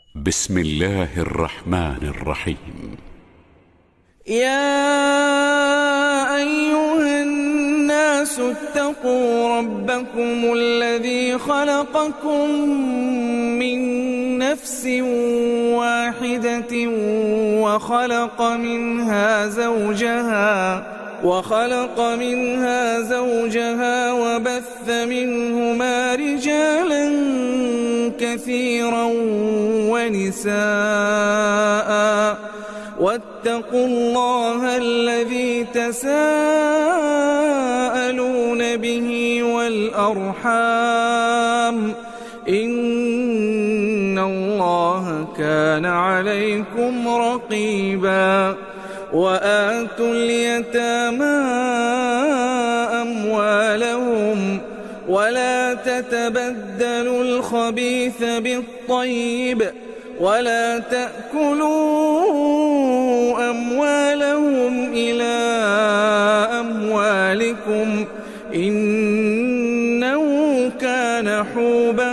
بسم الله الرحمن الرحيم. يا أيها الناس اتقوا ربكم الذي خلقكم من نفس واحدة وخلق منها زوجها وبث منهما رجالا كثيرا ونساء واتقوا الله الذي تساءلون به والأرحام إن الله كان عليكم رقيبا. وآتوا اليتامى أموالهم ولا تتبدلوا الخبيث بالطيب ولا تأكلوا أموالهم إلى أموالكم إنه كان حوبا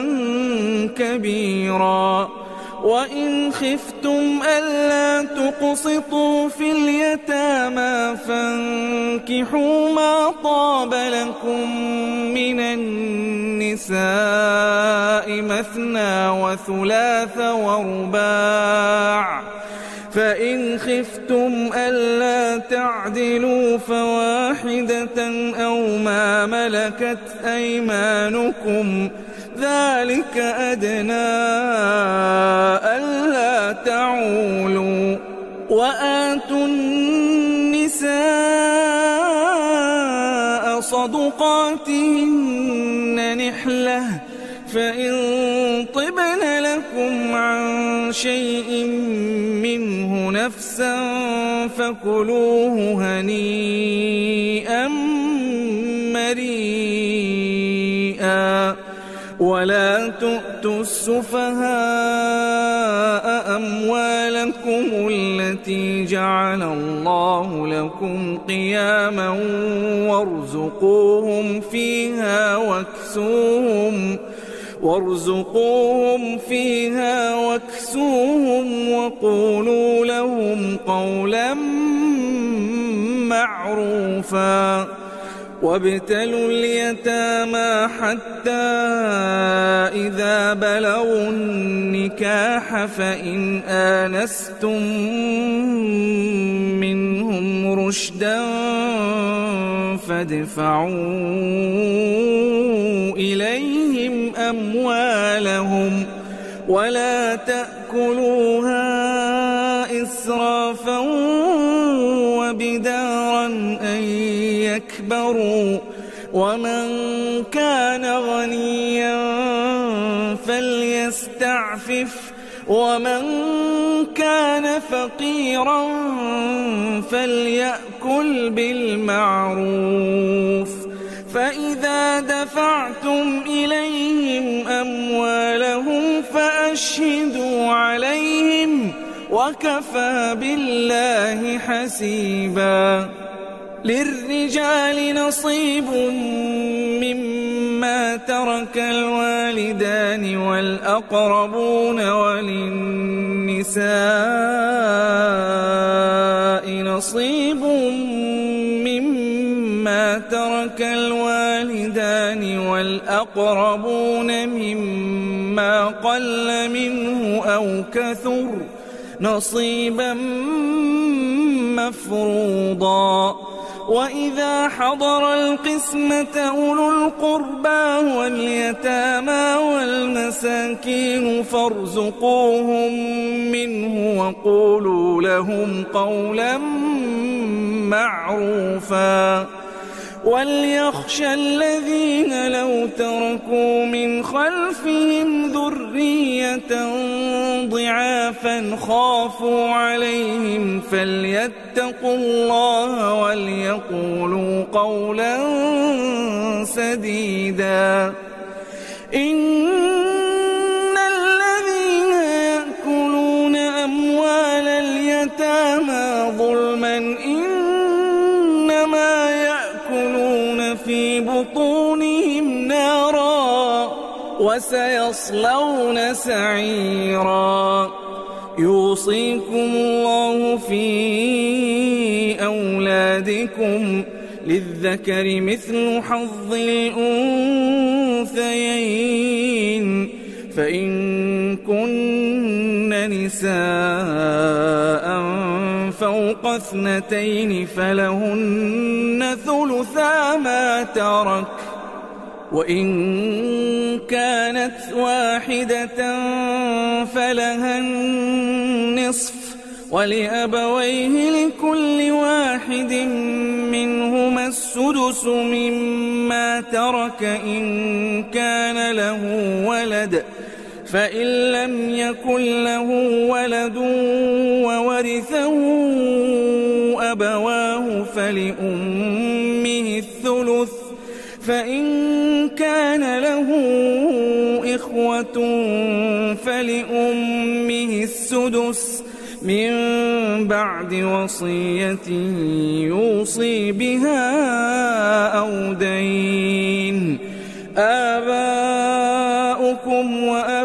كبيرا. وإن خفتم ألا تقسطوا في اليتامى فانكحوا ما طاب لكم من النساء مثنى وثلاث ورباع، فإن خفتم ألا تعدلوا فواحدة أو ما ملكت أيمانكم ذلك أدنى ألا تعولوا. وآتوا النساء صدقاتهن نحلة فإن طبن لكم عن شيء منه نفسا فكلوه هنيئا مريئا. ولا تؤتوا السفهاء أموالكم التي جعل الله لكم قياما وارزقوهم فيها واكسوهم وقولوا لهم قولا معروفا. وابتلوا اليتامى حتى إذا بلغوا النكاح فإن آنستم منهم رشدا فادفعوا إليهم أموالهم ولا تأكلوها إسرافا وبدارا أن يكبروا. ومن كان غنيا فليستعفف ومن كان فقيرا فليأكل بالمعروف. فإذا دفعتم إليهم أموالهم فأشهدوا عليهم وكفى بالله حسيبا. للرجال نصيب مما ترك الوالدان والأقربون وللنساء نصيب مما ترك الوالدان والأقربون مما قل منه أو كثر نصيبا مفروضا. وإذا حضر القسمة أولو القربى واليتامى والمساكين فارزقوهم منه وقولوا لهم قولا معروفا. وليخشى الذين لو تركوا من خلفهم ذرية ضعافا خافوا عليهم فليتقوا الله وليقولوا قولا سديدا. إن الذين يأكلون أموال اليتامى ظلما إنما يأكلون في بطونهم نارا وسيصلون سعيرا. يوصيكم الله في أولادكم للذكر مثل حظ الأنثيين، فإن كن نساء فوق 2 فلهن ثلثا ما ترك، وإن كانت واحدة فلها النصف، ولأبويه لكل واحد منهما السدس مما ترك إن كان له ولد، فإن لم يكن له ولد وورثه أبواه فلأمه الثلث، فإن كان له إخوة فلأمه السدس من بعد وصية يوصي بها أو دين. آباؤكم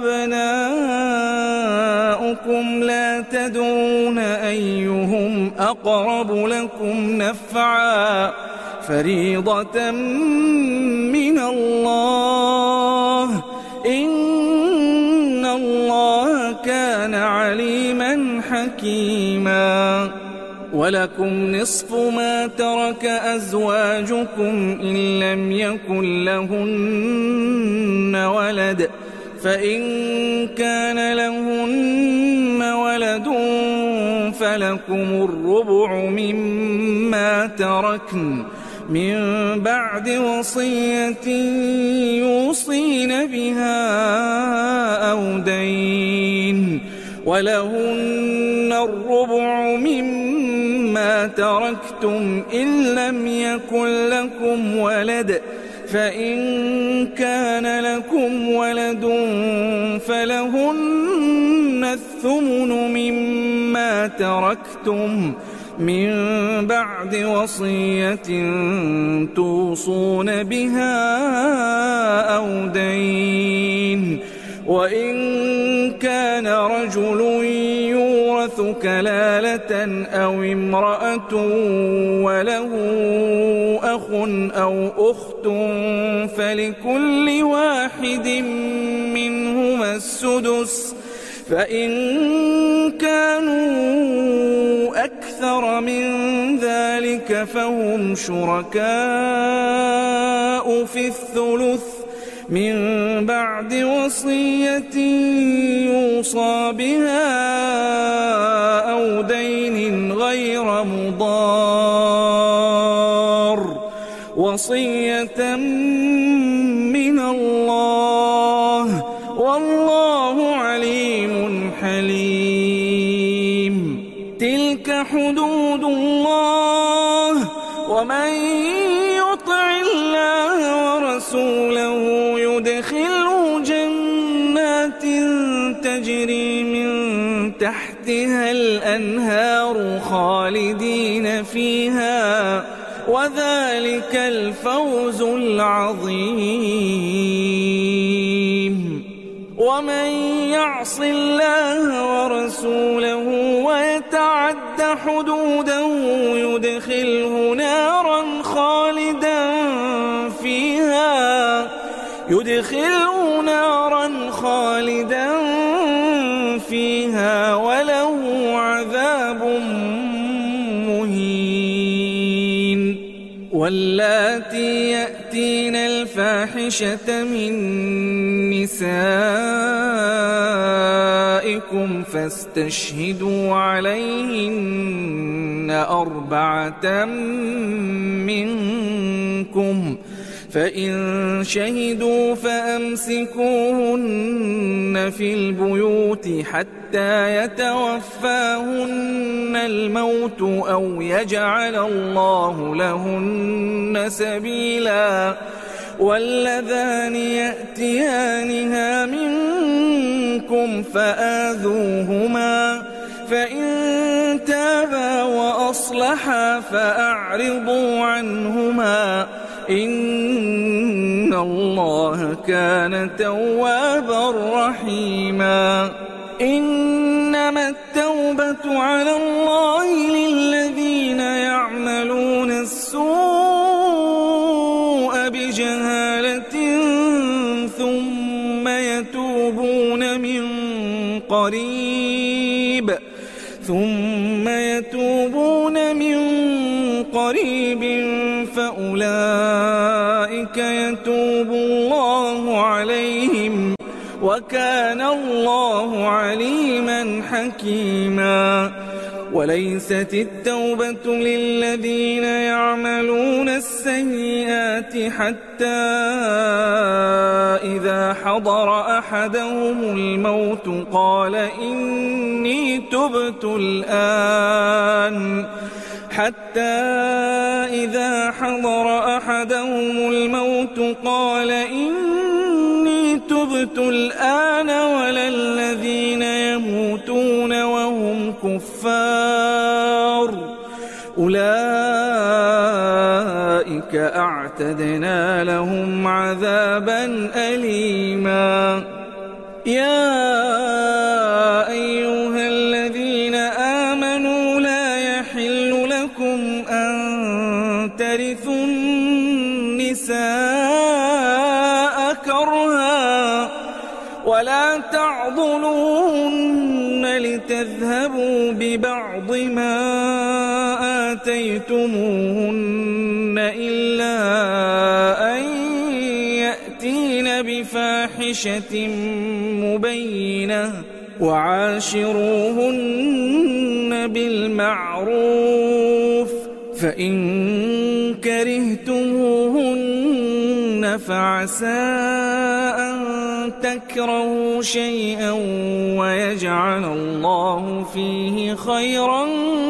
وأبناؤكم لا تدرون أيهم أقرب لكم نفعا، فريضة من الله، إن الله كان عليما حكيما. ولكم نصف ما ترك أزواجكم إن لم يكن لهن ولد، فإن كان لهن ولد فلكم الربع مما تركن من بعد وصية يوصين بها أو دين، ولهن الربع مما تركتم إن لم يكن لكم ولد، فإن كان لكم ولد فلهن الثمن مما تركتم من بعد وصية توصون بها أو دين. وإن كان رجل يورث كلالة أو امرأة وله أخ أو أخت فلكل واحد منهما السدس، فإن كانوا أكثر من ذلك فهم شركاء في الثلث من بعد وصية يوصى بها أو دين غير مضار، وصية من الله، والله عليم حليم. تلك حدود الله، ومن يطع الله ورسوله يدخله جنات تجري من تحتها الأنهار خالدين فيها، وذلك الفوز العظيم. ومن يعص الله ورسوله ويتعد حدوده يدخله نارا خالدا فيها وله عذاب مهين. واللاتي يأتين الفاحشة من نسائكم فاستشهدوا عليهن 4 منكم، فإن شهدوا فأمسكوهن في البيوت حتى يتوفاهن الموت أو يجعل الله لهن سبيلا. واللذان يأتيانها منكم فآذوهما، فإن تابا وأصلحا فأعرضوا عنهما، إن الله كان توابا رحيما إنما التوبة على الله للذين يعملون السوء بجهالة ثم يتوبون من قريب فأولئك يتوب الله عليهم وكان الله عليما حكيما وليست التوبة للذين يعملون السيئات حتى إذا حضر أحدهم الموت قال إني تبت الآن ولا الذين يموتون وهم كفار أولئك أعتدنا لهم عذابا أليما يا أيها الذين آمنوا لا يحل لكم أن ترثوا النساء كرها ولا تعضلوهن لتذهبوا ببعض ما آتيتموهن إلا أن يأتين بفاحشة مبينة وعاشروهن بالمعروف فإن كرهتموهن فعسى أن تكرهوا شيئا ويجعل الله فيه خيرا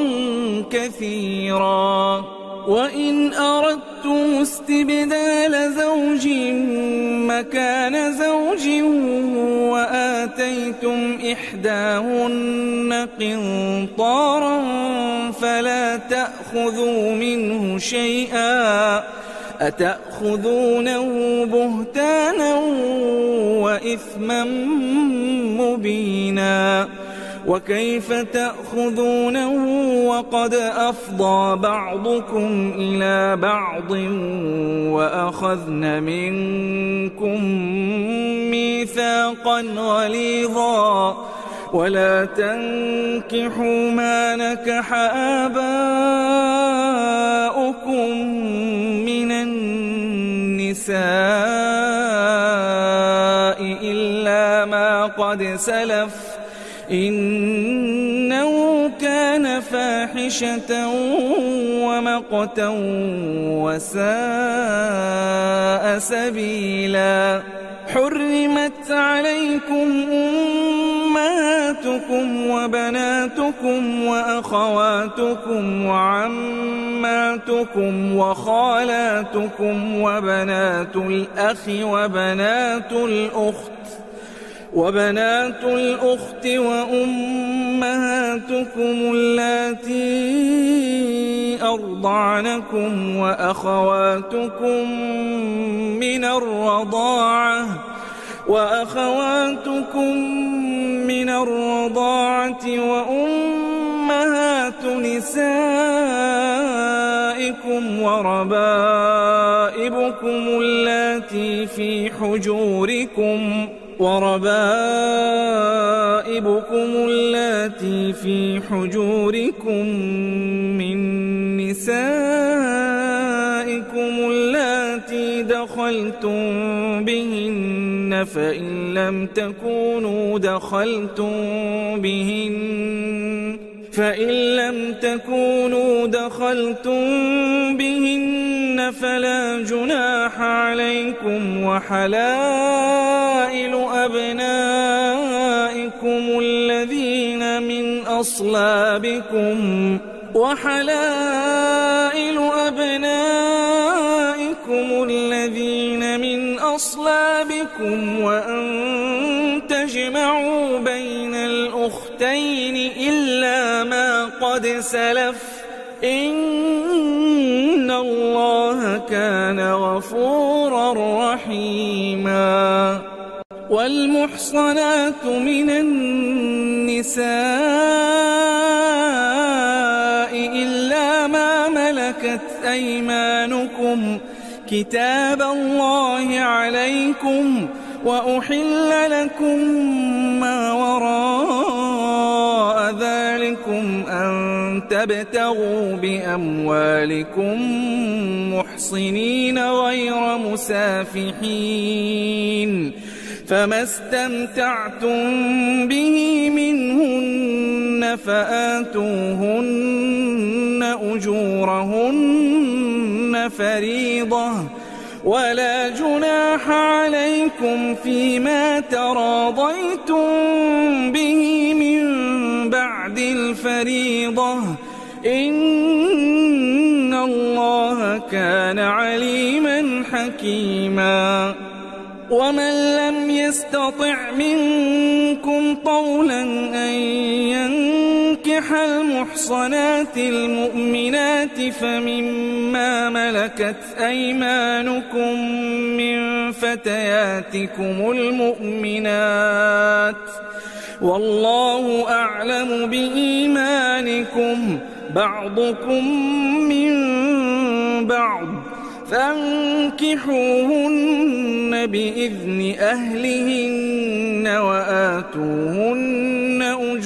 كثيرا وإن أردتم استبدال زوج مكان زوج وآتيتم إحداهن قنطارا فلا تأخذوا منه شيئا أتأخذونه بهتانا وإثما مبينا وكيف تأخذونه وقد أفضى بعضكم إلى بعض وأخذن منكم ميثاقا غليظا ولا تنكحوا ما نكح آباؤكم من النساء إلا ما قد سلف إنه كان فاحشة ومقتا وساء سبيلا حرمت عليكم أمهاتكم وبناتكم وأخواتكم وعماتكم وخالاتكم وبنات الأخ وبنات الأخت وأمهاتكم اللاتي أرضعنكم وأخواتكم من الرضاعة وأمهات نسائكم وربائبكم اللاتي في حجوركم من نسائكم اللاتي دخلتم بهن فإن لم تكونوا دخلتم بهن فلا جناح عليكم وحلائل أبنائكم الذين من أصلابكم وأن تجمعوا بين الأختين إلا ما قد سلف إن الله كان غفورا رحيما. والمحصنات من النساء إلا ما ملكت أيمانكم كتاب الله عليكم، وأحل لكم ما وراء ذلكم أن تبتغوا بأموالكم محصنين غير مسافحين، فما استمتعتم به منهن فآتوهن أجورهن فريضة، ولا جناح عليكم فيما تراضيتم به من بعد الفريضة، إن الله كان عليما حكيما. ومن لم يستطع منكم طولا أن ينكح المحصنات المؤمنات فمما ملكت أيمانكم من فتياتكم المؤمنات، والله أعلم بإيمانكم، بعضكم من بعض، فانكحوهن بإذن أهلهن وآتوهن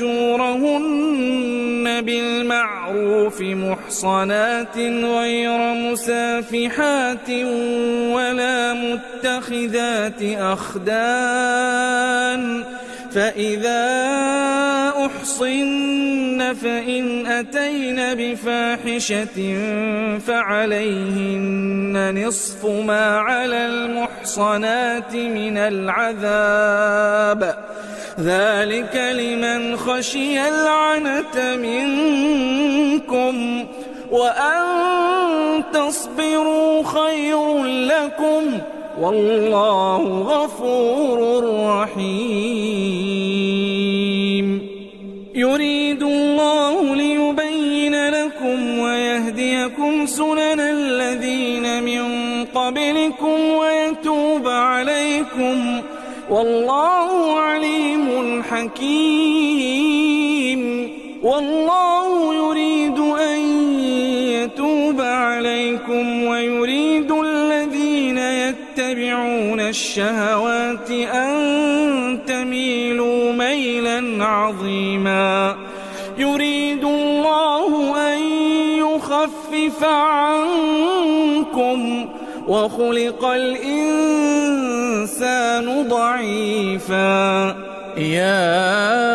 أجورهن بالمعروف محصنات غير مسافحات ولا متخذات أخدان، فإذا أحصن فإن أتين بفاحشة فعليهن نصف ما على المحصنات من العذاب، ذلك لمن خشي العنة منكم، وأن تصبروا خير لكم، والله غفور رحيم. يريد الله ليبين لكم ويهديكم سنن الذين من قبلكم ويتوب عليكم، والله عليم حكيم. والله يريد أن يتوب عليكم ويريد الذين يتبعون الشهوات أن تميلوا ميلا عظيما. يريد الله أن يخفف عنكم، وخلق الإنسان ضعيفا. يا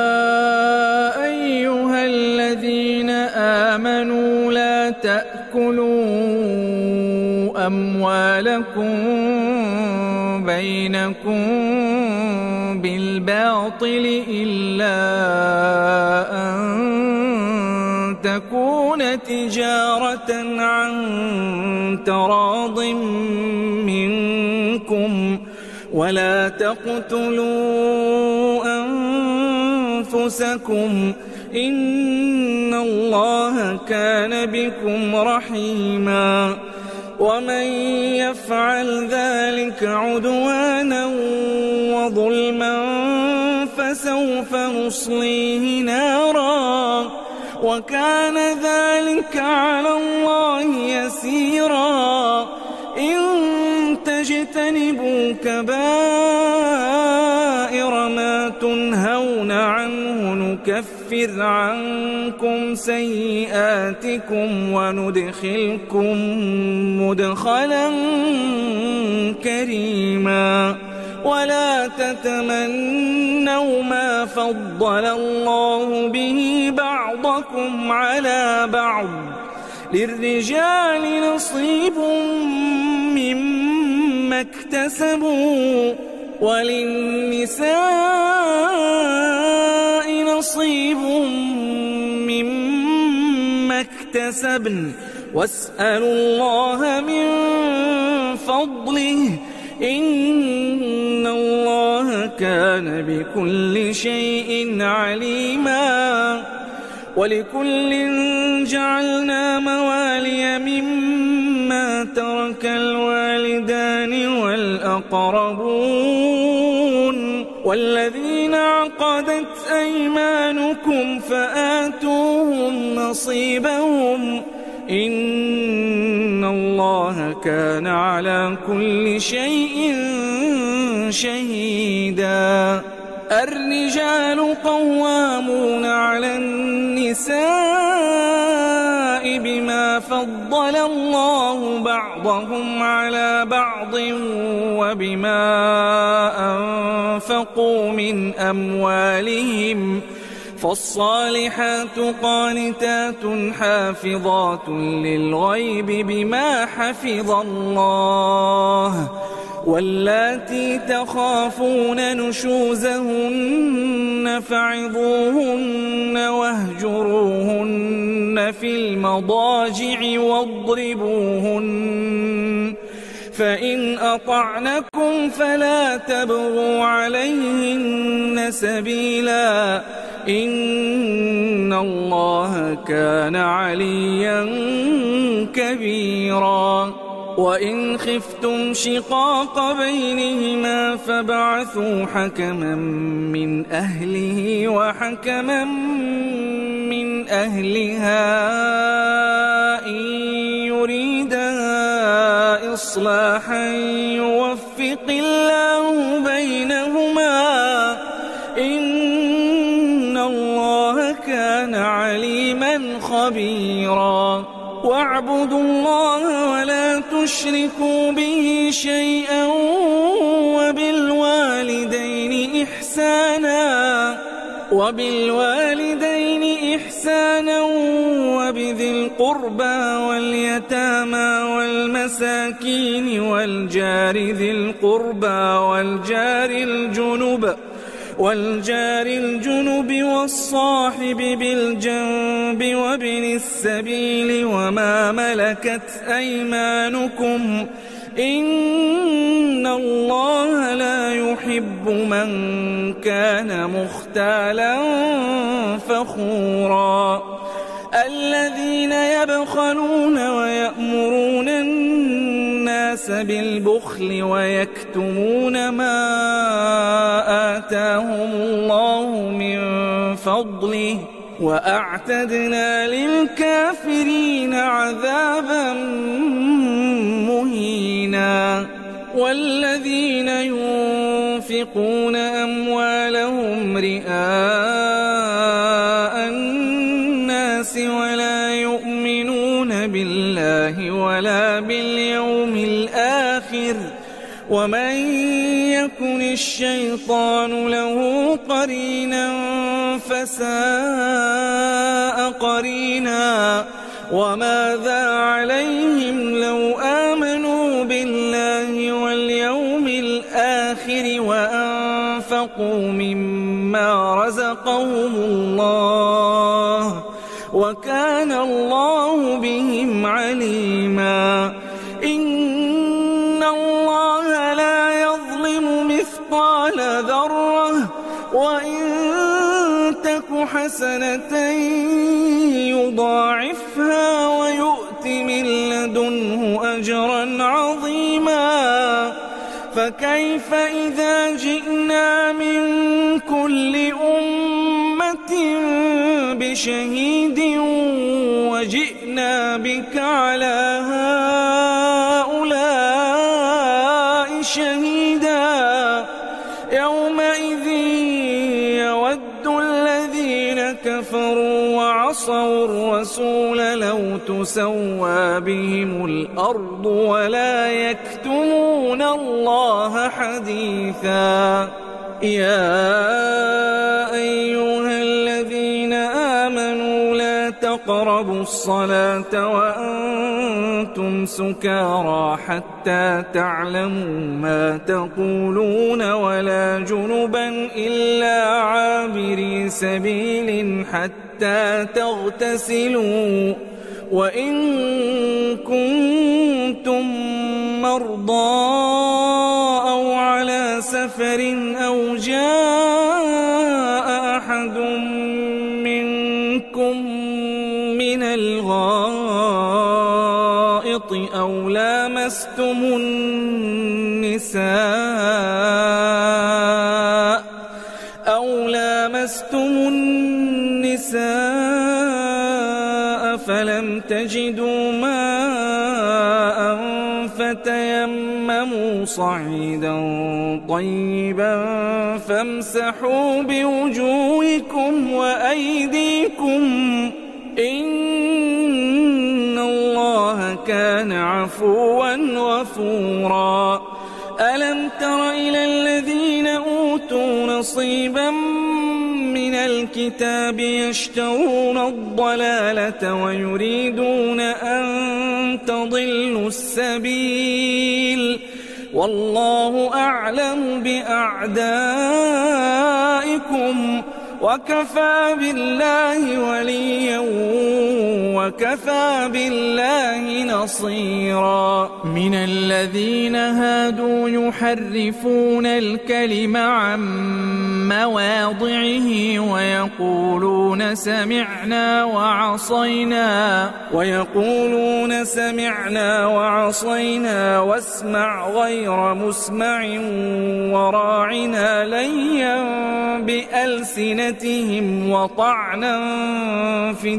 أيها الذين آمنوا لا تأكلوا أموالكم بينكم بالباطل إلا أن تكون تجارة عن تراض منكم، ولا تقتلوا أنفسكم، إن الله كان بكم رحيما. ومن يفعل ذلك عدوانا وظلما فسوف نصليه نارا، وكان ذلك على الله يسيرا. إن تجتنبوا كبائر ما تنهون عنه نكفر عنكم سيئاتكم وندخلكم مدخلا كريما. ولا تتمنوا ما فضل الله به بعضكم على بعض، للرجال نصيب مما اكتسبوا وللنساء نصيب مما اكتسبن، واسألوا الله من فضله، إن الله كان بكل شيء عليما. ولكل جعلنا موالي مما ترك الوالدان والأقربون والذين عقدت أيمانكم فآتوهم نصيبهم إن الله كان على كل شيء شهيدا. الرجال قوامون على النساء بما فضل الله بعضهم على بعض وبما أنفقوا من أموالهم فالصالحات قانتات حافظات للغيب بما حفظ الله واللاتي تخافون نشوزهن فعظوهن واهجروهن في المضاجع واضربوهن فإن أطعنكم فلا تبغوا عليهن سبيلا إن الله كان عليا كبيرا. وإن خفتم شقاق بينهما فابعثوا حكما من أهله وحكما من أهلها إن يريدا إصلاحا يوفق الله بينهما إن الله كان عليما خبيرا. واعبدوا الله ولا تشركوا به شيئا وبالوالدين إحسانا وبذي القربى واليتامى والمساكين والجار ذي القربى والجار الجنب والصاحب بالجنب وابن السبيل وما ملكت أيمانكم إن الله لا يحب من كان مختالا فخورا. الذين يبخلون ويأمرون الناس بالبخل ويكتمون ما آتاهم الله من فضله وأعتدنا للكافرين عذابا مهينا. والذين ينفقون أموالهم رئاء الناس ولا يؤمنون بالله ولا باليوم الآخر ومن يكن الشيطان له قرينا فساء قرينا. وماذا عليهم لو آمنوا بالله واليوم الآخر وأنفقوا مما رزقهم الله وكان الله بهم عليما. إن الله لا يظلم مثقال ذرة وإن تك حسنة يضاعفها ويؤت من لدنه أجرا عظيما. فكيف إذا جئنا من كل أمة بشهيد وجئنا بك على هؤلاء شهيدا. يومئذ يود الذين كفروا وعصوا الرسول لو تسوى بهم الأرض ولا يكتمون الله حديثا. يا أيها الذين آمنوا لا تقربوا الصلاة وأنتم سكارى حتى تعلموا ما تقولون ولا جنبا إلا عابري سبيل حتى تغتسلوا وإن كنتم مرضى أو على سفر أو جاء أحد منكم من الغائط أو لامستم لامستم النساء فلم تجدوا ماء فتيمموا صعيدا طيبا فامسحوا بوجوهكم وأيديكم إن الله كان عفوا غفورا. ألم تر إلى الذين أوتوا نصيبا من الكتاب يشترون الضلالة ويريدون أن تضلوا السبيل والله أعلم بأعدائكم وكفى بالله وليا وكفى بالله نصيرا. من الذين هادوا يحرفون الكلم عن مواضعه ويقولون سمعنا وعصينا واسمع غير مسمع وراعنا ليا بألسنتهم وطعنا في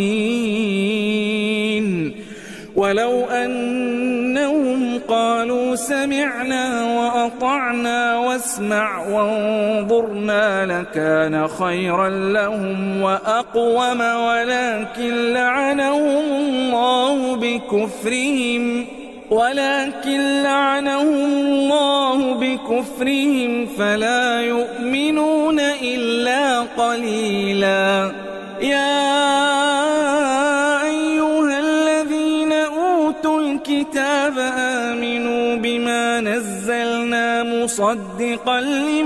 الدين ولو أنهم قالوا سمعنا وأطعنا واسمع وانظرنا لكان خيرا لهم وأقوم ولكن لعنهم الله بكفرهم فلا يؤمنون إلا قليلا. يا أيها الذين أوتوا الكتاب آمنوا بما نزلنا مصدقا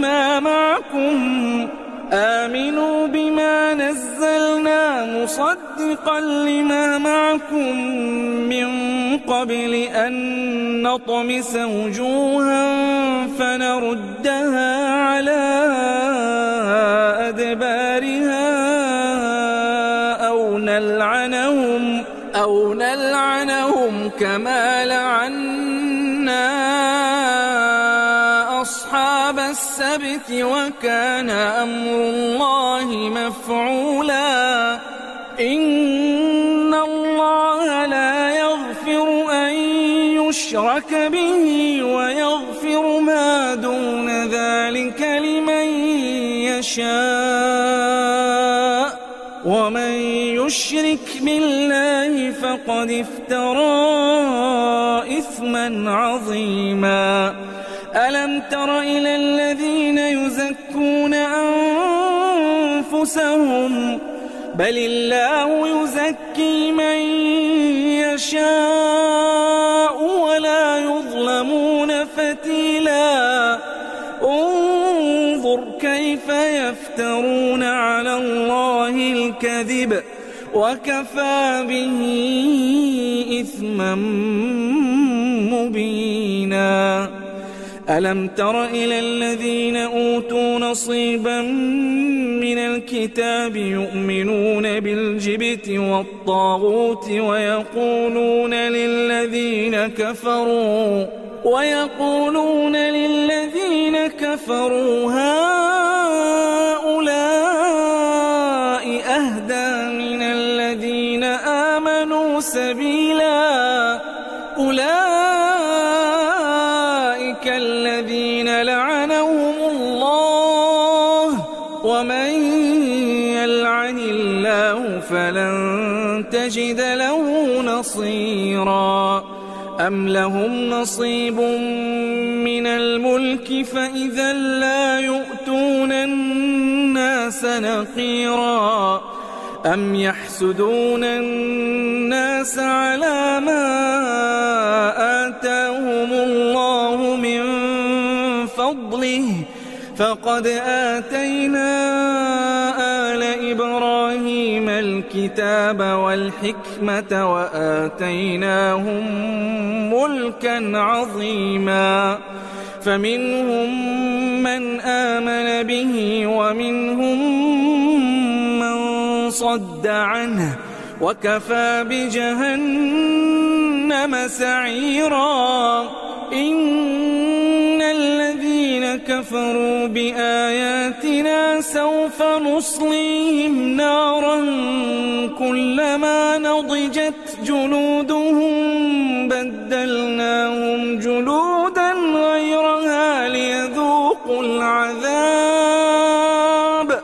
لما معكم من قبل أن نطمس وجوها فنردها على أدبارها أو نلعنهم كما لعنا أصحاب السبت وكان أمر الله مفعولا. إن الله لا يغفر أن يشرك به ويغفر ما دون ذلك لمن يشاء ومن يشرك بالله فقد افترى إثما عظيما. ألم تر إلى الذين يزكون أنفسهم بل الله يزكي من يشاء ولا يظلمون فتيلا. انظر كيف يفترون على الله الكذب وكفى به إثما مبينا. ألم تر إلى الذين أوتوا نصيبا من الكتاب يؤمنون بالجبت والطاغوت ويقولون للذين كفروا هؤلاء أهدى من الذين آمنوا سبيلا. أولئك الذين لعنهم الله ومن يلعن الله فلن تجد له نصيرا. أم لهم نصيب من الملك فإذا لا يؤتون الناس نقيرا. أم يحسدون الناس على ما آتاهم الله من فضله فقد آتينا آل إبراهيم الكتاب والحكمة وآتيناهم ملكا عظيما. فمنهم من آمن به ومنهم من صد عنه وكفى بجهنم جهنم سعيرا إن الذين كفروا بآياتنا سوف نصليهم نارا كلما نضجت جلودهم بدلناهم جلودا غيرها ليذوقوا العذاب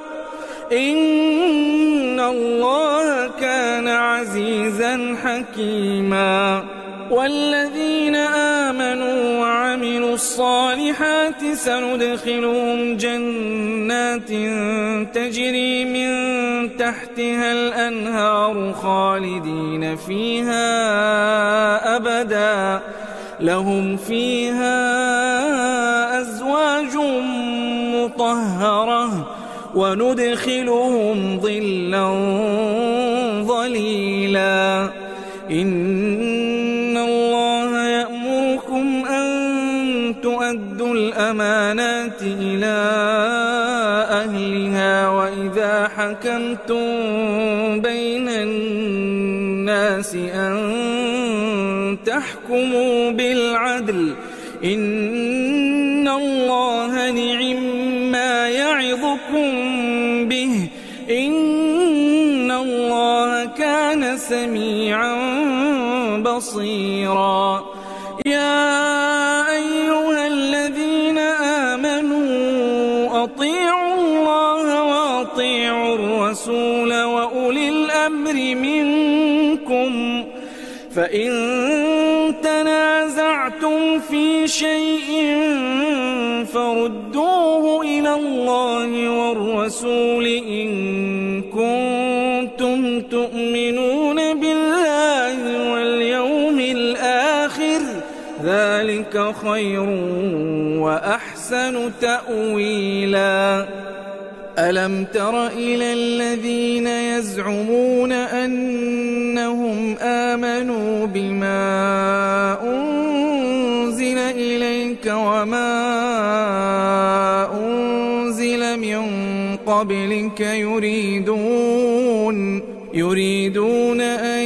إن الله كان عزيزا حكيما والذين آمنوا وعملوا الصالحات سندخلهم جنات تجري من تحتها الأنهار خالدين فيها أبدا لهم فيها أزواج مطهرة وندخلهم ظلا ظليلا إن الله يأمركم أن تؤدوا الأمانات إلى أهلها وإذا حكمتم بين الناس أن تحكموا بالعدل إن الله نعما يعظكم به إن الله كان سميعا بصيرا يا أيها الذين آمنوا أطيعوا الله وأطيعوا الرسول وأولي الأمر منكم فإن تنازعتم في شيء فردوه إلى الله والرسول إن كنتم تؤمنون بالله واليوم الآخر ذلك خير وأحسن تأويلا ألم تر إلى الذين يزعمون أنهم آمنوا بما أنزل إليك وما أنزل من قبلك يريدون أن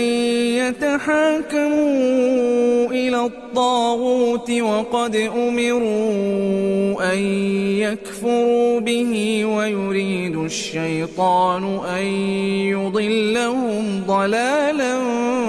يتحاكموا إلى الطاغوت وقد أمروا أن يكفروا به ويريد الشيطان أن يضلهم ضلالا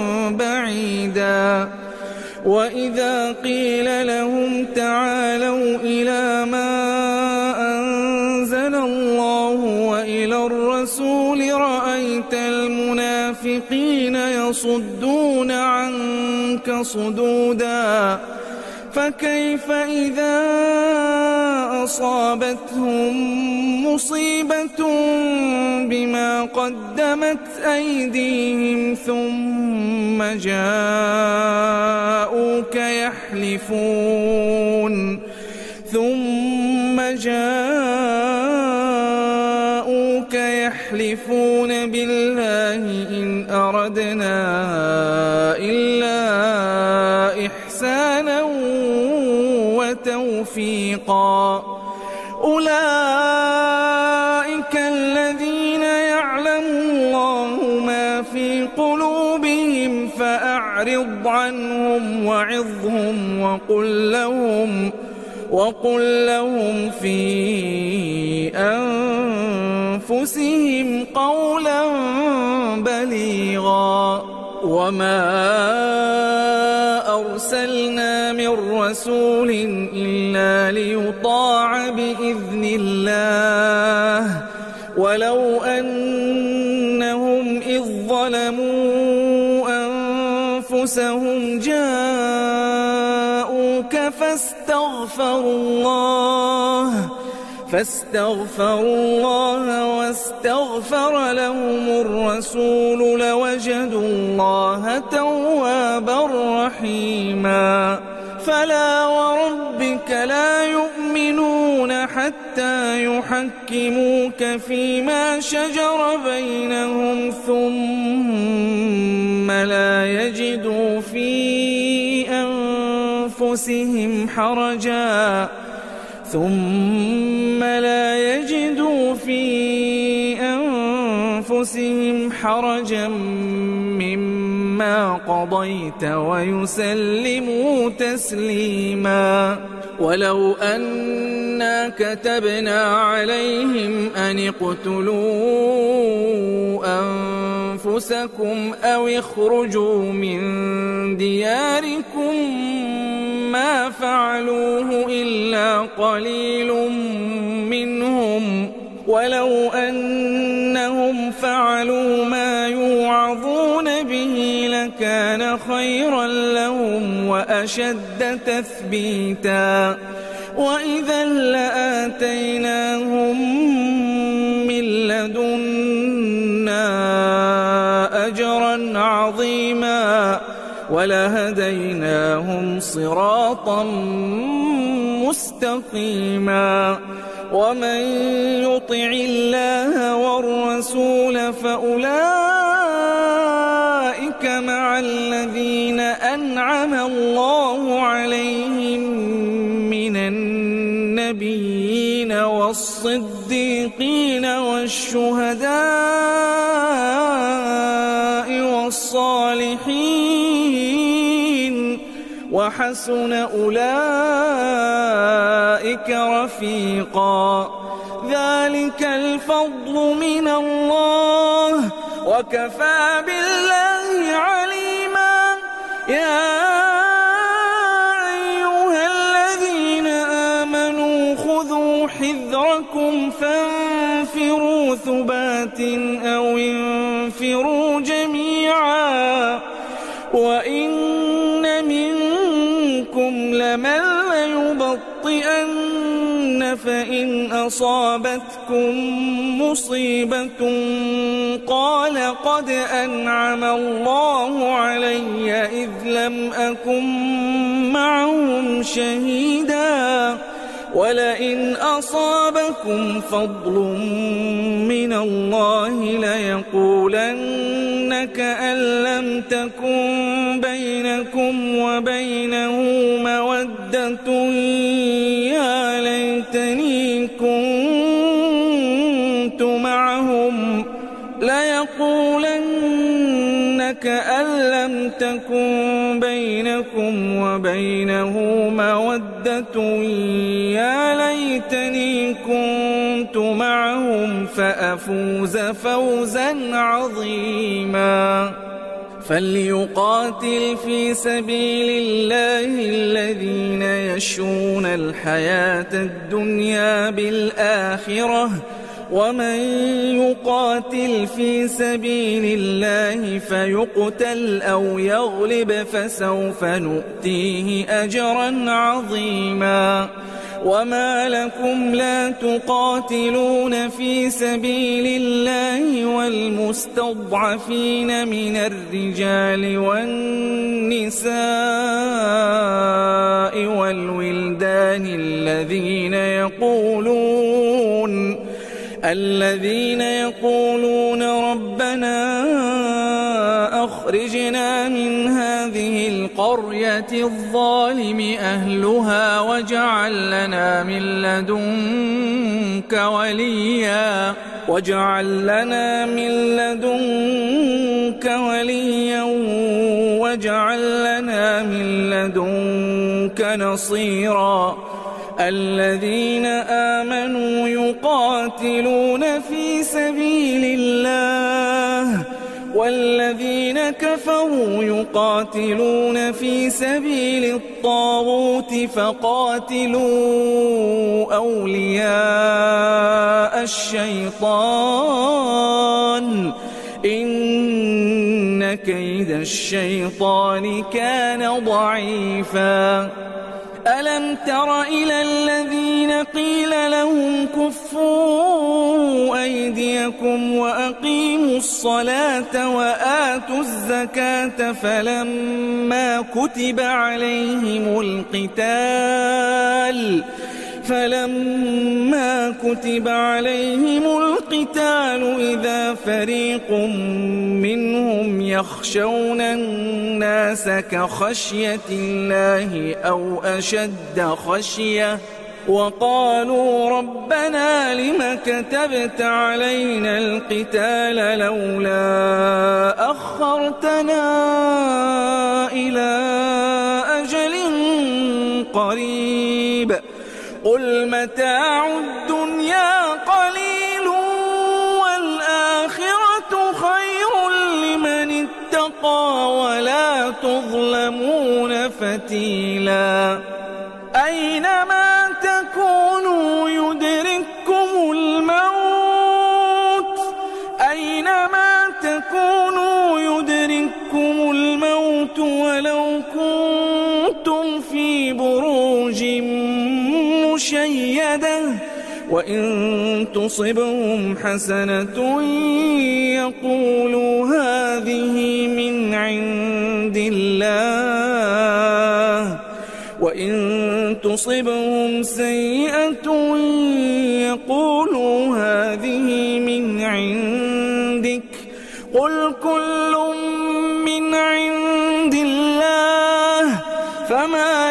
بعيدا وإذا قيل لهم تعالوا إلى ما أنزل الله وإلى الرسول رأيت المنافقين يصدون عنك صدودا فكيف إذا أصابتهم مصيبة بما قدمت أيديهم ثم جاءوك يحلفون بالله إن أردنا إلا إحسانا وتوفيقا أولئك الذين يعلم الله ما في قلوبهم فأعرض عنهم وعظهم وقل لهم في أنفسهم قولا بليغا وما أرسلنا من رسول إلا ليطاع بإذن الله ولو أنهم إذ ظلموا أنفسهم جاءوك فاستغفروا الله واستغفر لهم الرسول لوجدوا الله توابا رحيما فلا وربك لا يؤمنون حتى يحكموك فيما شجر بينهم ثم لا يجدوا في أنفسهم حرجا مما ما قضيت ويسلموا تسليما. ولو أنا كتبنا عليهم أن اقتلوا أنفسكم أو اخرجوا من دياركم ما فعلوه إلا قليل منهم، ولو أنهم فعلوا ما يوعظون به لكان خيرا لهم وأشد تثبيتا، وإذا لآتيناهم من لدنا أجرا عظيما ولهديناهم صراطا مستقيما. ومن يطع الله والرسول فأولئك مع الذين أنعم الله عليهم من النبيين والصديقين والشهداء والصالحين، وحسن أولئك رفيقا. ذلك الفضل من الله وكفى بالله عليما. يا أيها الذين آمنوا خذوا حذركم فانفروا ثبات أو انفروا جميعا، وإن منكم لمن ليبطئن فإن أصابتكم مصيبة قال قد أنعم الله علي إذ لم أكن معهم شهيدا، ولئن أصابكم فضل من الله ليقولن كأن لم تكن بينكم وبينه مودة يا ليتني كنت معهم، ليقولن كأن لم تكن بينكم وبينه مودة يا ليتني كنت معهم فأفوز فوزا عظيما. فليقاتل في سبيل الله الذين يشرون الحياة الدنيا بالآخرة، ومن يقاتل في سبيل الله فيقتل أو يغلب فسوف نؤتيه أجرا عظيما. وما لكم لا تقاتلون في سبيل الله والمستضعفين من الرجال والنساء والولدان الذين يقولون ربنا أخرجنا من هذه القرية الظالم أهلها واجعل لنا من لدنك وليا واجعل لنا من لدنك نصيرا. الذين آمنوا يقاتلون في سبيل الله والذين كفروا يقاتلون في سبيل الطاغوت فقاتلوا أولياء الشيطان إن كيد الشيطان كان ضعيفا. ألم تر إلى الذين قيل لهم كفوا أيديكم وأقيموا الصلاة وآتوا الزكاة فلما كتب عليهم القتال إذا فريق منهم يخشون الناس كخشية الله أو أشد خشية وقالوا ربنا لم كتبت علينا القتال لولا أخرتنا إلى أجل قريب قل متاع الدنيا قليل والآخرة خير لمن اتقى ولا تظلمون فتيلا أينما تكونوا يدرككم الموت ولو كنتم في بروج مشيدة وإن تصبهم حسنة يقولوا هذه من عند الله وإن تصبهم سيئة يقولوا هذه من عندك قل كل من عند الله فما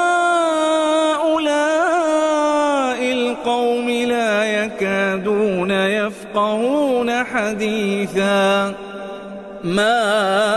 لهؤلاء القوم لا يكادون يفقهون حديثا ما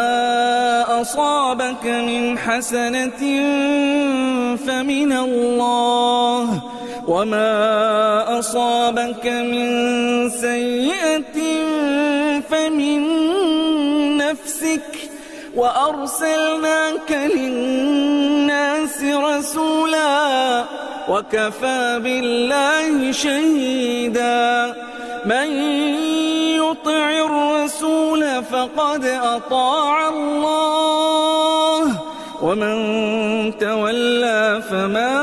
أصابك من حسنة فمن الله وما أصابك من سيئة فمن نفسك وأرسلناك للناس رسولا وكفى بالله شهيدا من يطع الرسول فقد أطاع الله ومن تولى فما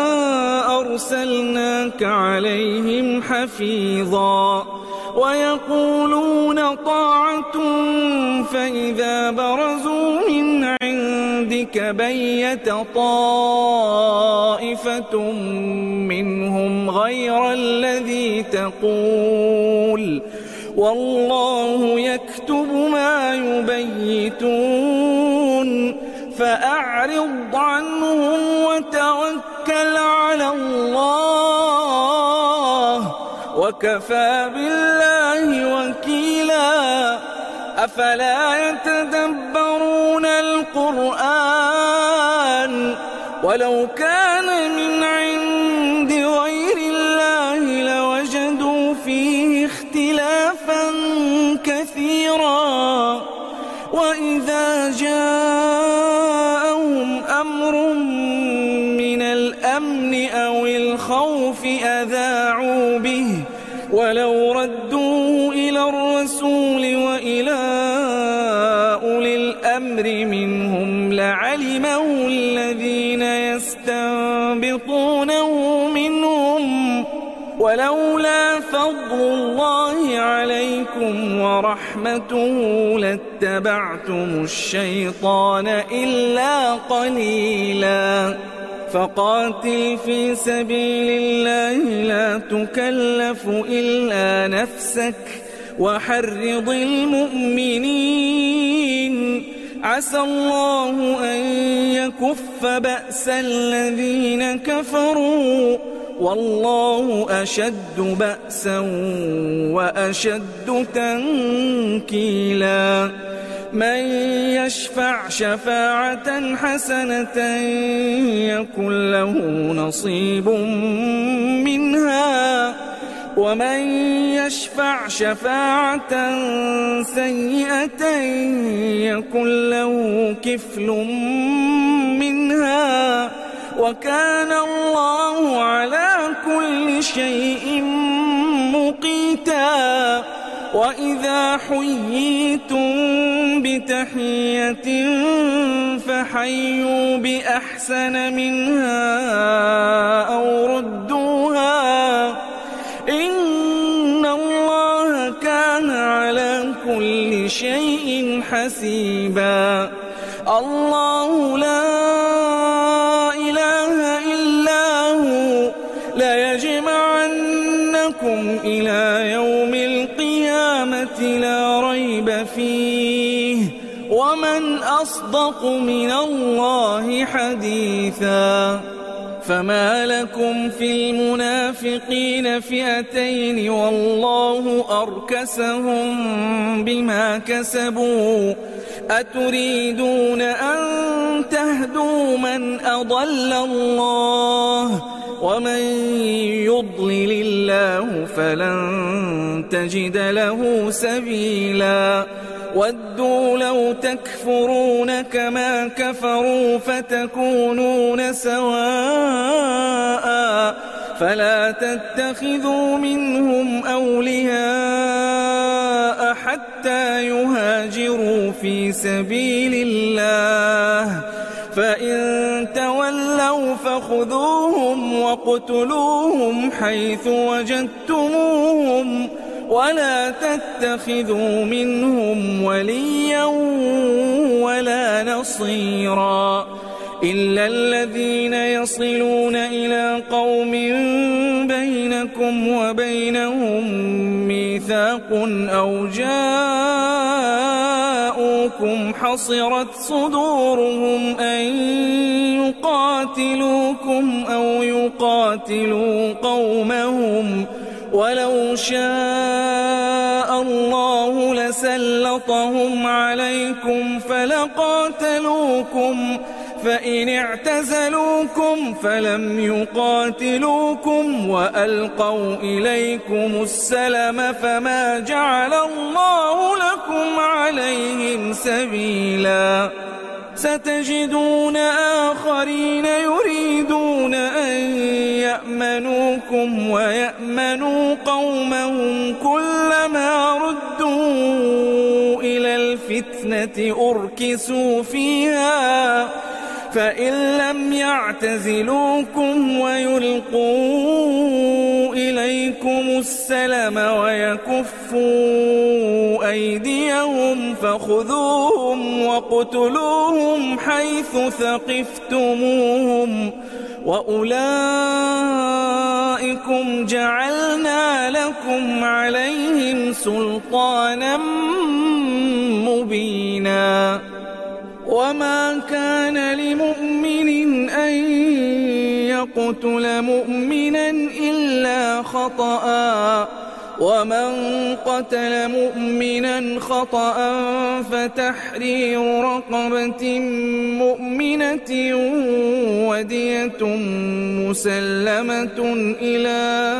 أرسلناك عليهم حفيظا ويقولون طاعة فإذا برزوا من عندك بيت طائفة منهم غير الذي تقول والله يكتب ما يبيتون فأعرض عنهم وتوكل على الله وكفى بالله وكيلا أفلا يتدبرون القرآن ولو كان من عند غير الله لوجدوا فيه اختلافا كثيرا وإذا جاءهم أمر من الأمن أو الخوف أذاعوا به ولو ردوه إلى الرسول وإلى أولي الأمر منهم لعلمه الذين يستنبطونه منهم ولولا فضل الله عليكم ورحمته لاتبعتم الشيطان إلا قليلا فقاتل في سبيل الله لا تكلف إلا نفسك وحرض المؤمنين عسى الله أن يكف بأس الذين كفروا والله أشد بأسا وأشد تنكيلا من يشفع شفاعة حسنة يكن له نصيب منها ومن يشفع شفاعة سيئة يكن له كفل منها وكان الله على كل شيء مقيتا وإذا حييتم بتحية فحيوا بأحسن منها أو ردوها إن الله كان على كل شيء حسيبا الله لا إله إلا هو ليجمعنكم إلى يوم القيامة لا ريب فيه ومن أصدق من الله حديثا فما لكم في المنافقين فئتين والله أركسهم بما كسبوا أتريدون أن تهدوا من أضل الله ومن يضلل الله فلن تجد له سبيلا ودوا لو تكفرون كما كفروا فتكونون سواء فلا تتخذوا منهم أولياء حتى يهاجروا في سبيل الله فإن تولوا فخذوهم وقتلوهم حيث وجدتموهم ولا تتخذوا منهم وليا ولا نصيرا إلا الذين يصلون إلى قوم بينكم وبينهم ميثاق أو جاءوكم حصرت صدورهم أن يقاتلوكم أو يقاتلوا قومهم ولو شاء الله لسلطهم عليكم فلقاتلوكم فإن اعتزلوكم فلم يقاتلوكم وألقوا إليكم السلم فما جعل الله لكم عليهم سبيلا ستجدون آخرين يريدون أن يأمنوكم ويأمنوا قومهم كلما ردوا إلى الفتنة أركسوا فيها فإن لم يعتزلوكم ويلقوا إليكم السلم ويكفوا أيديهم فخذوهم وقتلوهم حيث ثقفتموهم وأولئكم جعلنا لكم عليهم سلطانا مبينا وما كان لمؤمن أن يقتل مؤمنا إلا خطأ ومن قتل مؤمنا خطأ فتحرير رقبة مؤمنة ودية مسلمة إلى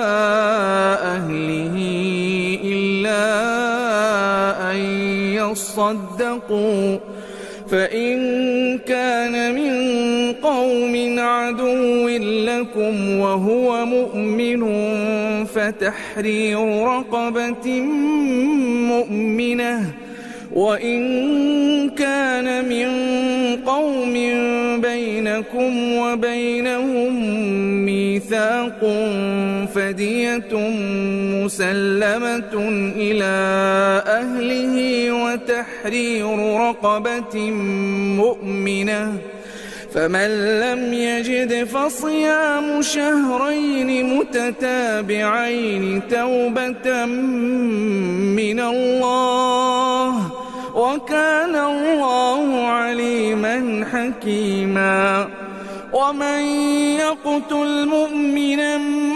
أهله إلا أن يصدقوا فإن كان من قوم عدو لكم وهو مؤمن فتحرير رقبة مؤمنة وإن كان من قوم بينكم وبينهم ميثاق فدية مسلمة إلى أهله وتحرير رقبة مؤمنة فمن لم يجد فصيام شهرين متتابعين توبة من الله وكان الله عليما حكيما ومن يقتل مؤمنا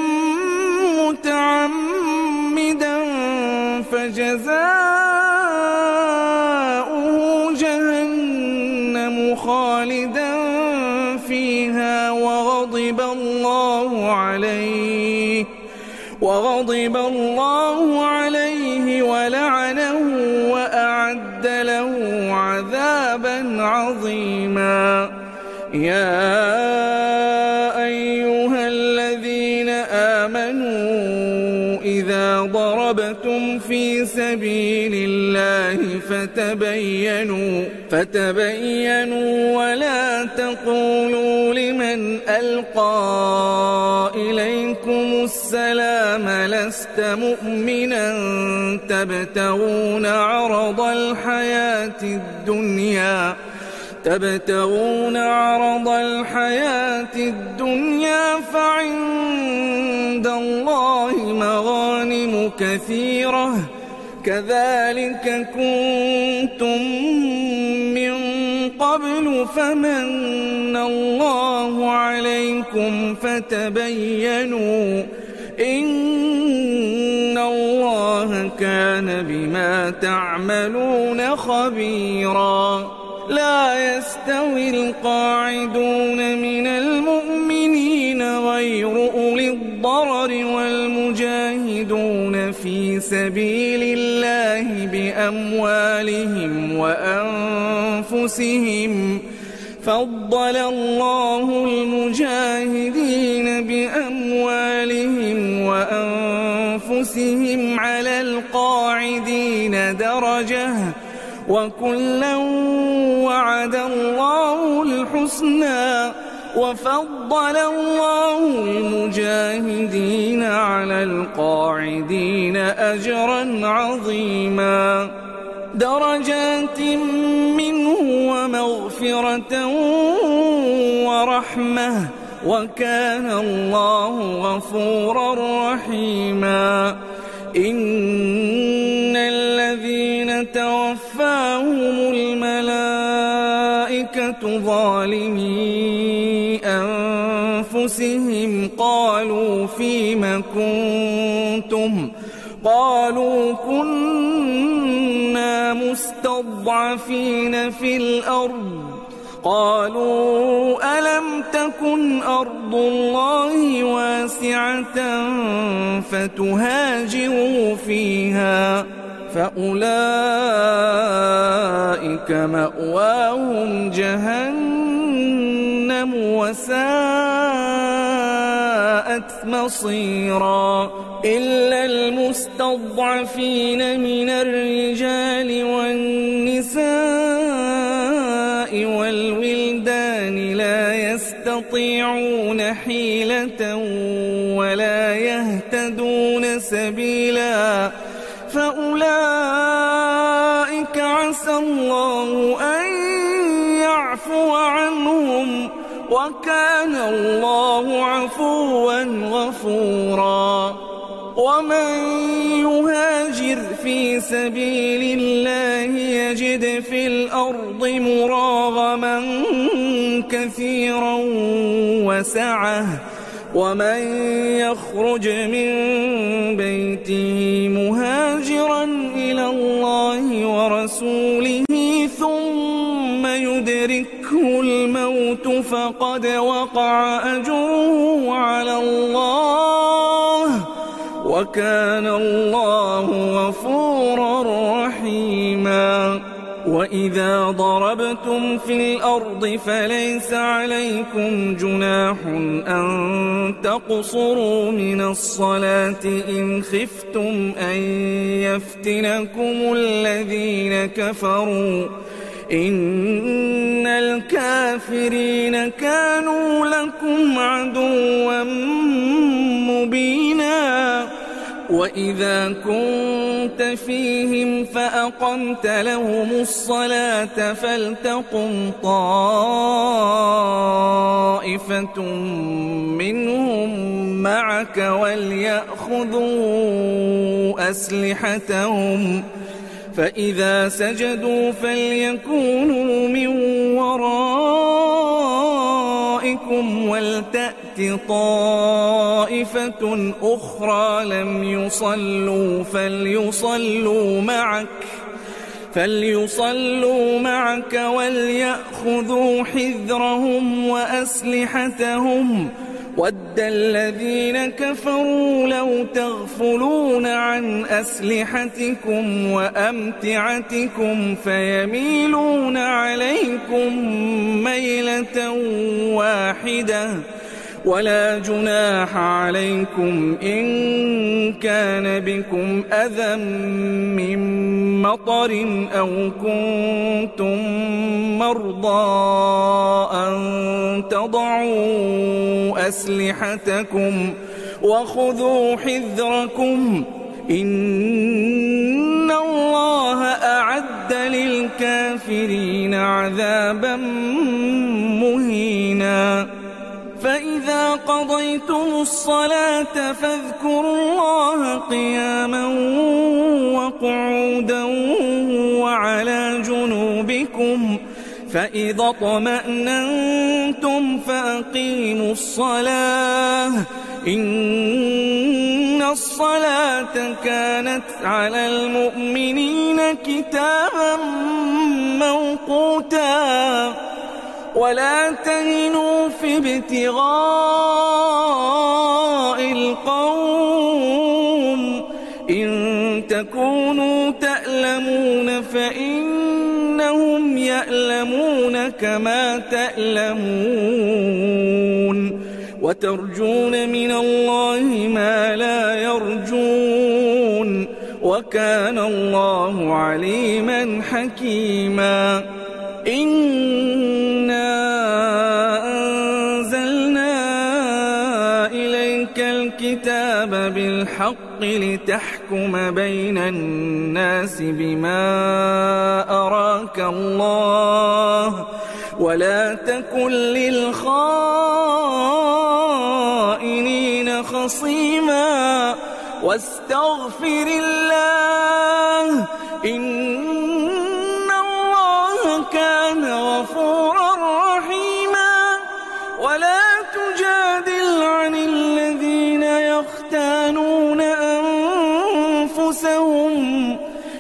متعمدا فجزاؤه جهنم خالدا فيها وغضب الله عليه ولعنه وأعد له عذابا عظيما يا أيها الذين آمنوا إذا ضربتم في سبيل الله فتبينوا ولا تقولوا لمن ألقى إليكم السلام لست مؤمنا تبتغون عرض الحياة الدنيا فعند الله مغانم كثيرة كذلك كنتم من قبل قبل فمن الله عليكم فتبينوا إن الله كان بما تعملون خبيرا. لا يستوي القاعدون من المؤمنين غير أولي الضرر والمجاهدون في سبيل الله بأموالهم وأنفسهم فضل الله المجاهدين بأموالهم وأنفسهم على القاعدين درجة وكلا وعد الله الحسنى وفضل الله المجاهدين على القاعدين أجرا عظيما درجات منه ومغفرة ورحمة وكان الله غفورا رحيما. إن الذين توفاهم الملائكة ظالمي أنفسهم قالوا فيم كنتم قالوا كنا مستضعفين في الأرض قالوا ألم تكن أرض الله واسعة فتهاجروا فيها فأولئك مأواهم جهنم وساءت مصيرا. إلا المستضعفين من الرجال والنساء والولدان لا يستطيعون حيلة ولا يهتدون سبيلا فأولئك عسى الله أن يعفو عنهم وكان الله عفوا غفورا. ومن يهاجر في سبيل الله يجد في الأرض مراغما كثيرا وسعة ومن يخرج من بيته مهاجرا إلى الله ورسوله ثم يدركه الموت فقد وقع أجره على الله وكان الله غفورا رحيما. وإذا ضربتم في الأرض فليس عليكم جناح أن تقصروا من الصلاة إن خفتم أن يفتنكم الذين كفروا إن الكافرين كانوا لكم عدوا مبينا. وإذا كنت فيهم فأقمت لهم الصلاة فلتقم طائفة منهم معك وليأخذوا أسلحتهم فإذا سجدوا فليكونوا من ورائكم ولتأت طائفة أخرى لم يصلوا فليصلوا معك وليأخذوا حذرهم وأسلحتهم ود الذين كفروا لو تغفلون عن أسلحتكم وأمتعتكم فيميلون عليكم ميلة واحدة ولا جناح عليكم إن كان بكم أذى من مطر أو كنتم مرضى أن تضعوا أسلحتكم وخذوا حذركم إن الله أعد للكافرين عذابا مهينا. فإذا قضيتم الصلاة فاذكروا الله قياما وقعودا وعلى جنوبكم فإذا اطمأننتم فأقيموا الصلاة إن الصلاة كانت على المؤمنين كتابا موقوتا ولا تهنوا في ابتغاء القوم إن تكونوا تألمون فإنهم يألمون كما تألمون وترجون من الله ما لا يرجون وكان الله عليما حكيما إنا أنزلنا إليك الكتاب بالحق لتحكم بين الناس بما أراك الله ولا تكن للخائنين خصيما واستغفر الله إن الله كان غفورا رحيما ولا تجادل عن الذين يختانون أنفسهم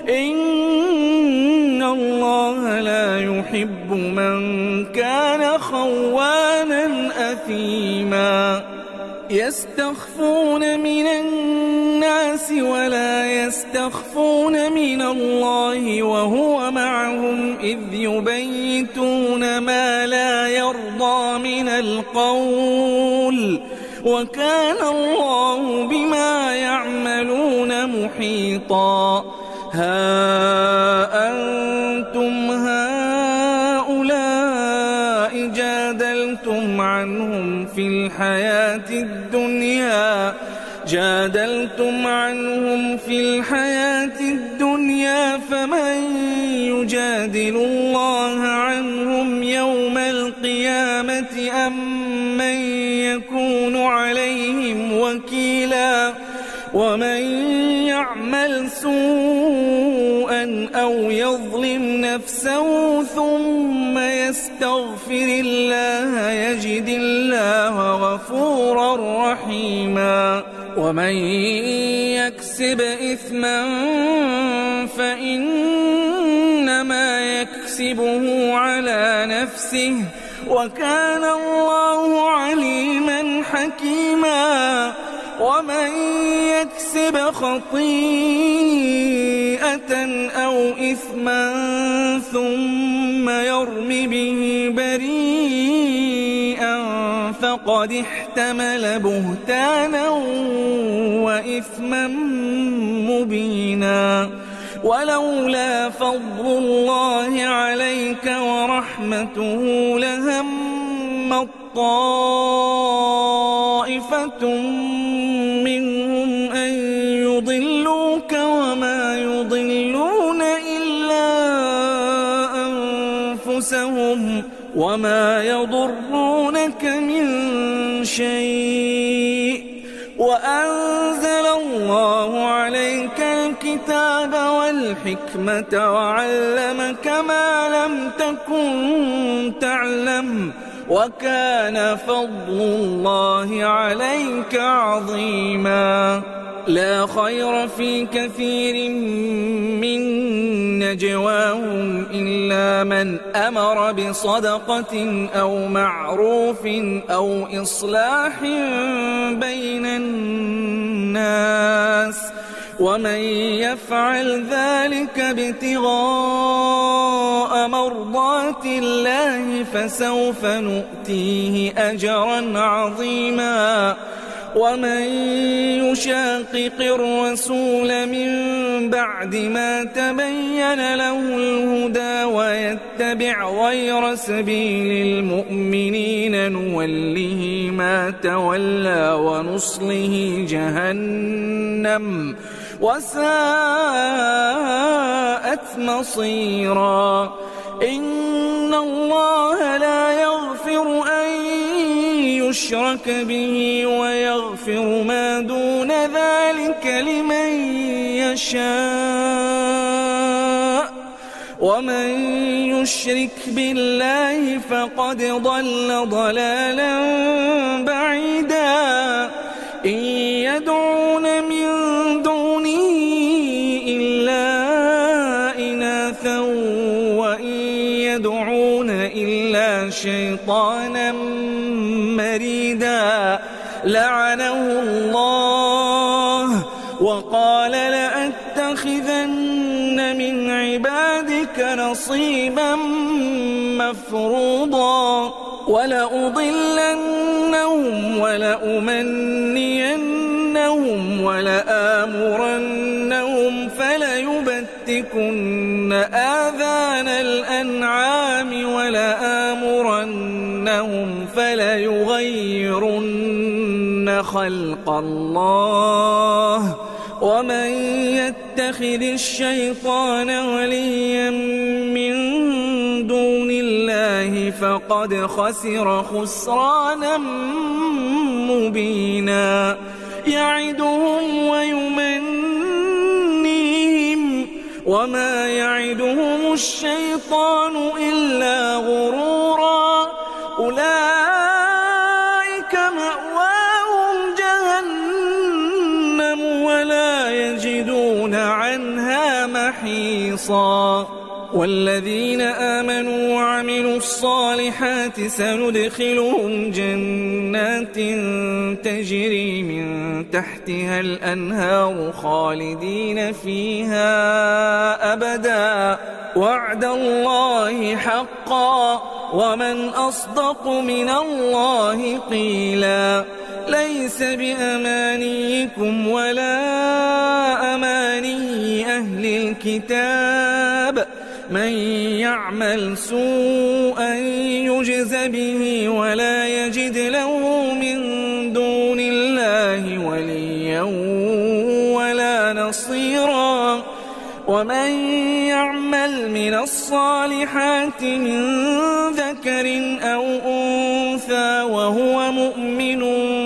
إن الله لا يحب من كان خوانا أثيما يستخفون من الناس ولا يستخفون من الله وهو معهم إذ يبيتون ما لا يرضى من القول وكان الله بما يعملون محيطا ها أنتم هؤلاء جادلتم عنهم في الحياة الدنيا فمن يجادل الله عنهم يوم القيامة أم من يكون عليهم وكيلا ومن يعمل سوءا أو يظلم نفسه ثم يستغفر الله يجد الله غفورا رحيما ومن يكسب إثما فإنما يكسبه على نفسه وكان الله عليما حكيما ومن يكسب خطيئة أو إثما ثم يرم به بريئا فقد احتمل بهتانا وإثما مبينا ولولا فضل الله عليك ورحمته لهم طائفة منهم أن يضلوك وما يضلون إلا أنفسهم وما يضرونك من شيء وأنزل الله عليك الكتاب والحكمة وعلمك ما لم تكن تعلم وكان فضل الله عليك عظيما لا خير في كثير من نجواهم إلا من أمر بصدقة أو معروف أو إصلاح بين الناس ومن يفعل ذلك ابتغاء مرضات الله فسوف نؤتيه أجرا عظيما ومن يشاقق الرسول من بعد ما تبين له الهدى ويتبع غير سبيل المؤمنين نوله ما تولى ونصله جهنم وساءت مصيرا إن الله لا يغفر أن يشرك به ويغفر ما دون ذلك لمن يشاء ومن يشرك بالله فقد ضل ضلالا بعيدا إن يدعون من دونه إلا إناثا وإن يدعون إلا شيطانا مريدا لعنه الله وقال لأتخذن من عبادك نصيبا مفروضا ولأضلنهم ولأمنينهم ولآمرنهم فليبتكن آذان الأنعام ولآمرنهم فليغيرن خلق الله ومن يتخذ الشيطان وليا من دون الله فقد خسر خسرانا مبينا يعدهم ويمنيهم وما يعدهم الشيطان إلا غرورا أولئك مأواهم جهنم ولا يجدون عنها محيصا والذين آمنوا وعملوا الصالحات سندخلهم جنات تجري من تحتها الأنهار خالدين فيها أبدا وعد الله حقا ومن أصدق من الله قيلا ليس بأمانيكم ولا أماني أهل الكتاب من يعمل سوءا يجز به ولا يجد له من دون الله وليا ولا نصيرا ومن يعمل من الصالحات من ذكر أو أنثى وهو مؤمن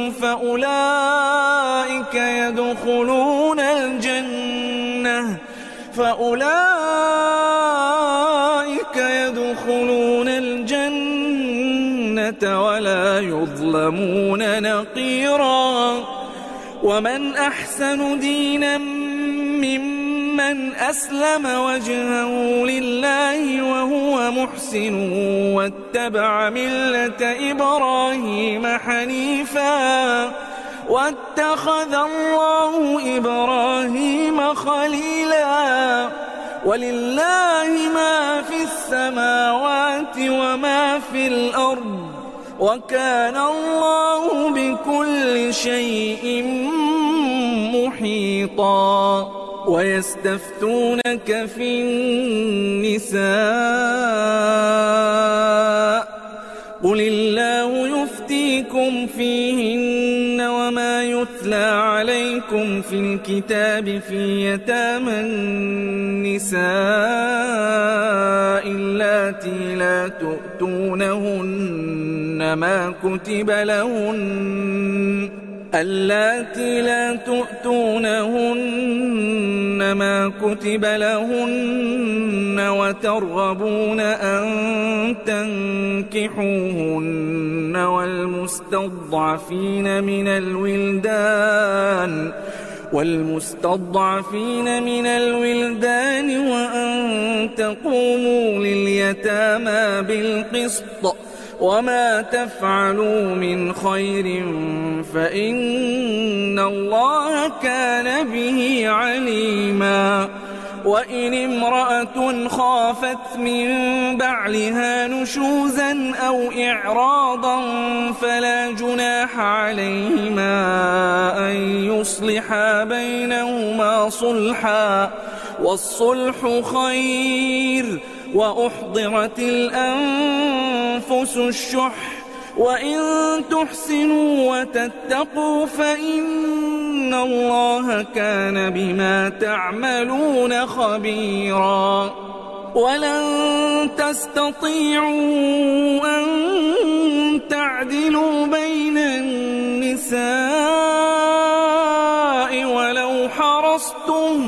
فأولئك يدخلون الجنة ولا يظلمون نقيرا ومن أحسن دينا ممن أسلم وجهه لله وهو محسن واتبع ملة إبراهيم حنيفا واتخذ الله إبراهيم خليلا ولله ما في السماوات وما في الأرض وكان الله بكل شيء محيطا ويستفتونك في النساء قل الله يفتيكم فيهن وما يتلى عليكم في الكتاب في يتامى النساء اللاتي لا تؤتونهن ما كتب لهن وترغبون أن تنكحوهن والمستضعفين من الولدان وأن تقوموا لليتامى بالقسط وما تفعلوا من خير فإن الله كان به عليما وإن امرأة خافت من بعلها نشوزا أو إعراضا فلا جناح عليهما أن يصلحا بينهما صلحا والصلح خير وأحضرت الأنفس الشح وإن تحسنوا وتتقوا فإن الله كان بما تعملون خبيرا ولن تستطيعوا أن تعدلوا بين النساء ولو حرصتم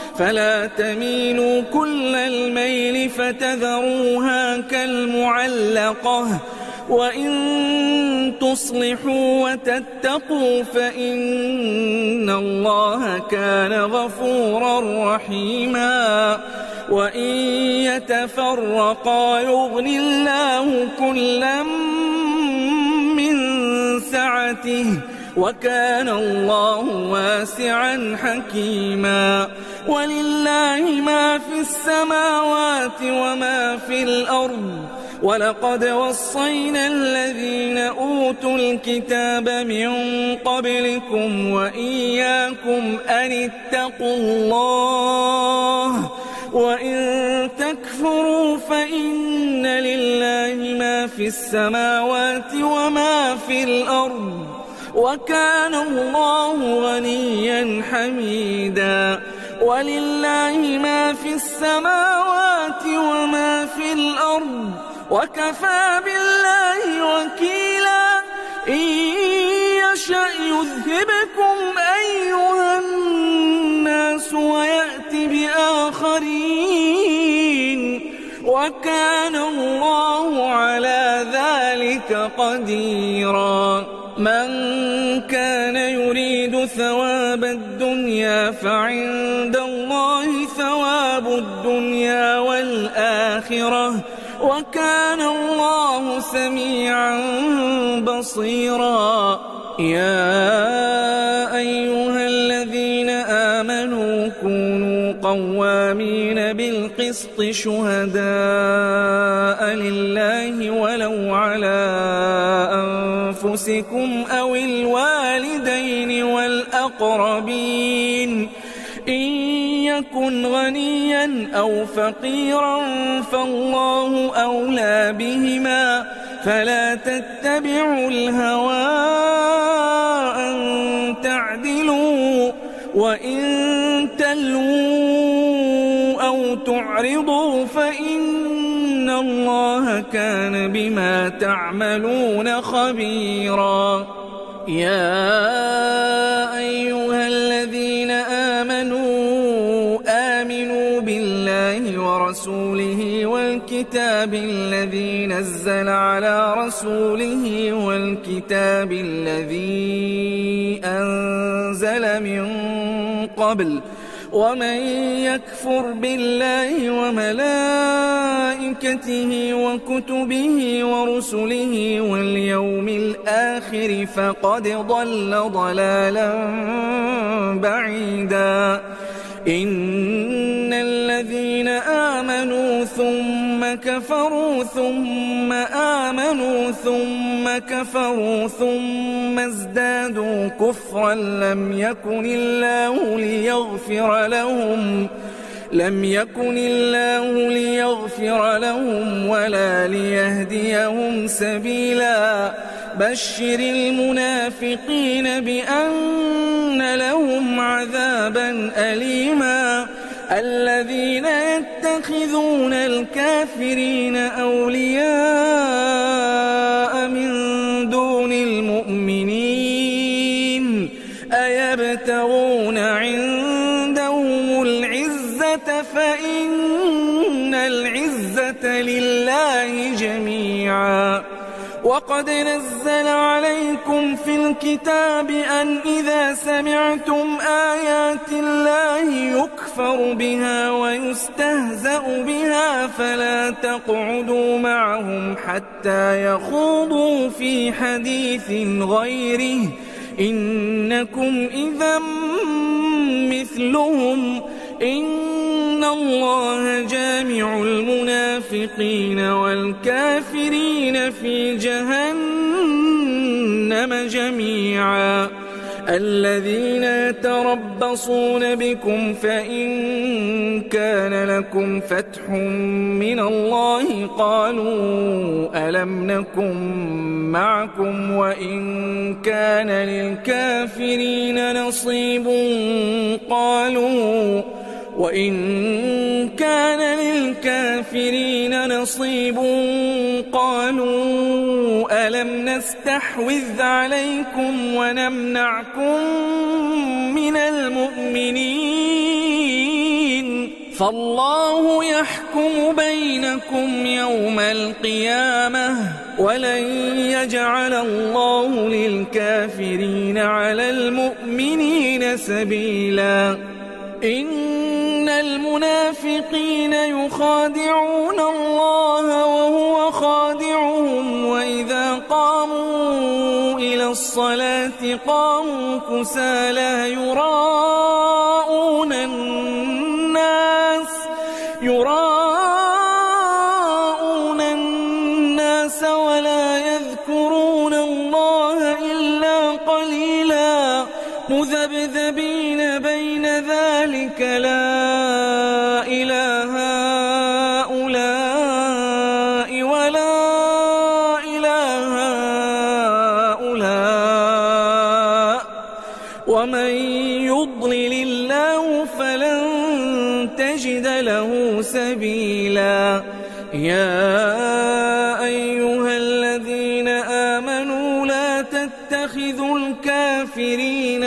فلا تميلوا كل الميل فتذروها كالمعلقة وإن تصلحوا وتتقوا فإن الله كان غفورا رحيما وإن يتفرقا يغن الله كلا من سعته وكان الله واسعا حكيما ولله ما في السماوات وما في الأرض ولقد وصينا الذين أوتوا الكتاب من قبلكم وإياكم أن اتقوا الله وإن تكفروا فإن لله ما في السماوات وما في الأرض وكان الله غنيا حميدا ولله ما في السماوات وما في الأرض وكفى بالله وكيلا إن يشأ يذهبكم أيها الناس ويأت بآخرين وكان الله على ذلك قديرا من كان يريد ثواب الدنيا فعند الله ثواب الدنيا والآخرة وكان الله سميعا بصيرا يا أيها الذين آمنوا كونوا قوامين بالقسط شهداء لله ولو على أنفسكم أو الوالدين والأقربين إن يكن غنيا أو فقيرا فالله أولى بهما فلا تتبعوا الهوى أن تعدلوا وإن تلووا أو تعرضوا فإن الله كان بما تعملون خبيرا يا أيها الذين آمنوا بالله ورسوله والكتاب الذي نزل على رسوله والكتاب الذي أنزل من قبل ومن يكفر بالله وملائكته وكتبه ورسله واليوم الآخر فقد ضل ضلالا بعيدا إن الذين آمنوا ثم كفروا ثم آمنوا ثم كفروا ثم ازدادوا كفرا لم يكن الله ليغفر لهم ولا ليهديهم سبيلا بشر المنافقين بأن لهم عذابا أليما الذين يتخذون الكافرين أولياء من دون المؤمنين أيبتغون عندهم العزة فإن العزة لله جميعا وقد نزل عليكم في الكتاب أن إذا سمعتم آيات الله يكفر بها ويستهزأ بها فلا تقعدوا معهم حتى يخوضوا في حديث غيره إنكم إذا مثلهم إن الله جامع المنافقين والكافرين في جهنم جميعا الذين يتربصون بكم فإن كان لكم فتح من الله قالوا ألم نكن معكم وإن كان للكافرين نصيب قالوا ألم نستحوذ فالله يحكم بينكم يوم القيامة ولن يجعل الله للكافرين على المؤمنين سبيلا إن المنافقين يخادعون الله وهو خادعهم وإذا قاموا إلى الصلاة قاموا كسالى يراءون الناس ولا يذكرون الله إلا قليلا مذبذبين بين ذلك لا إله هؤلاء ولا إله هؤلاء ومن يضلل الله فلن تجد له سبيلا يا أيها الذين آمنوا لا تتخذوا الكافرين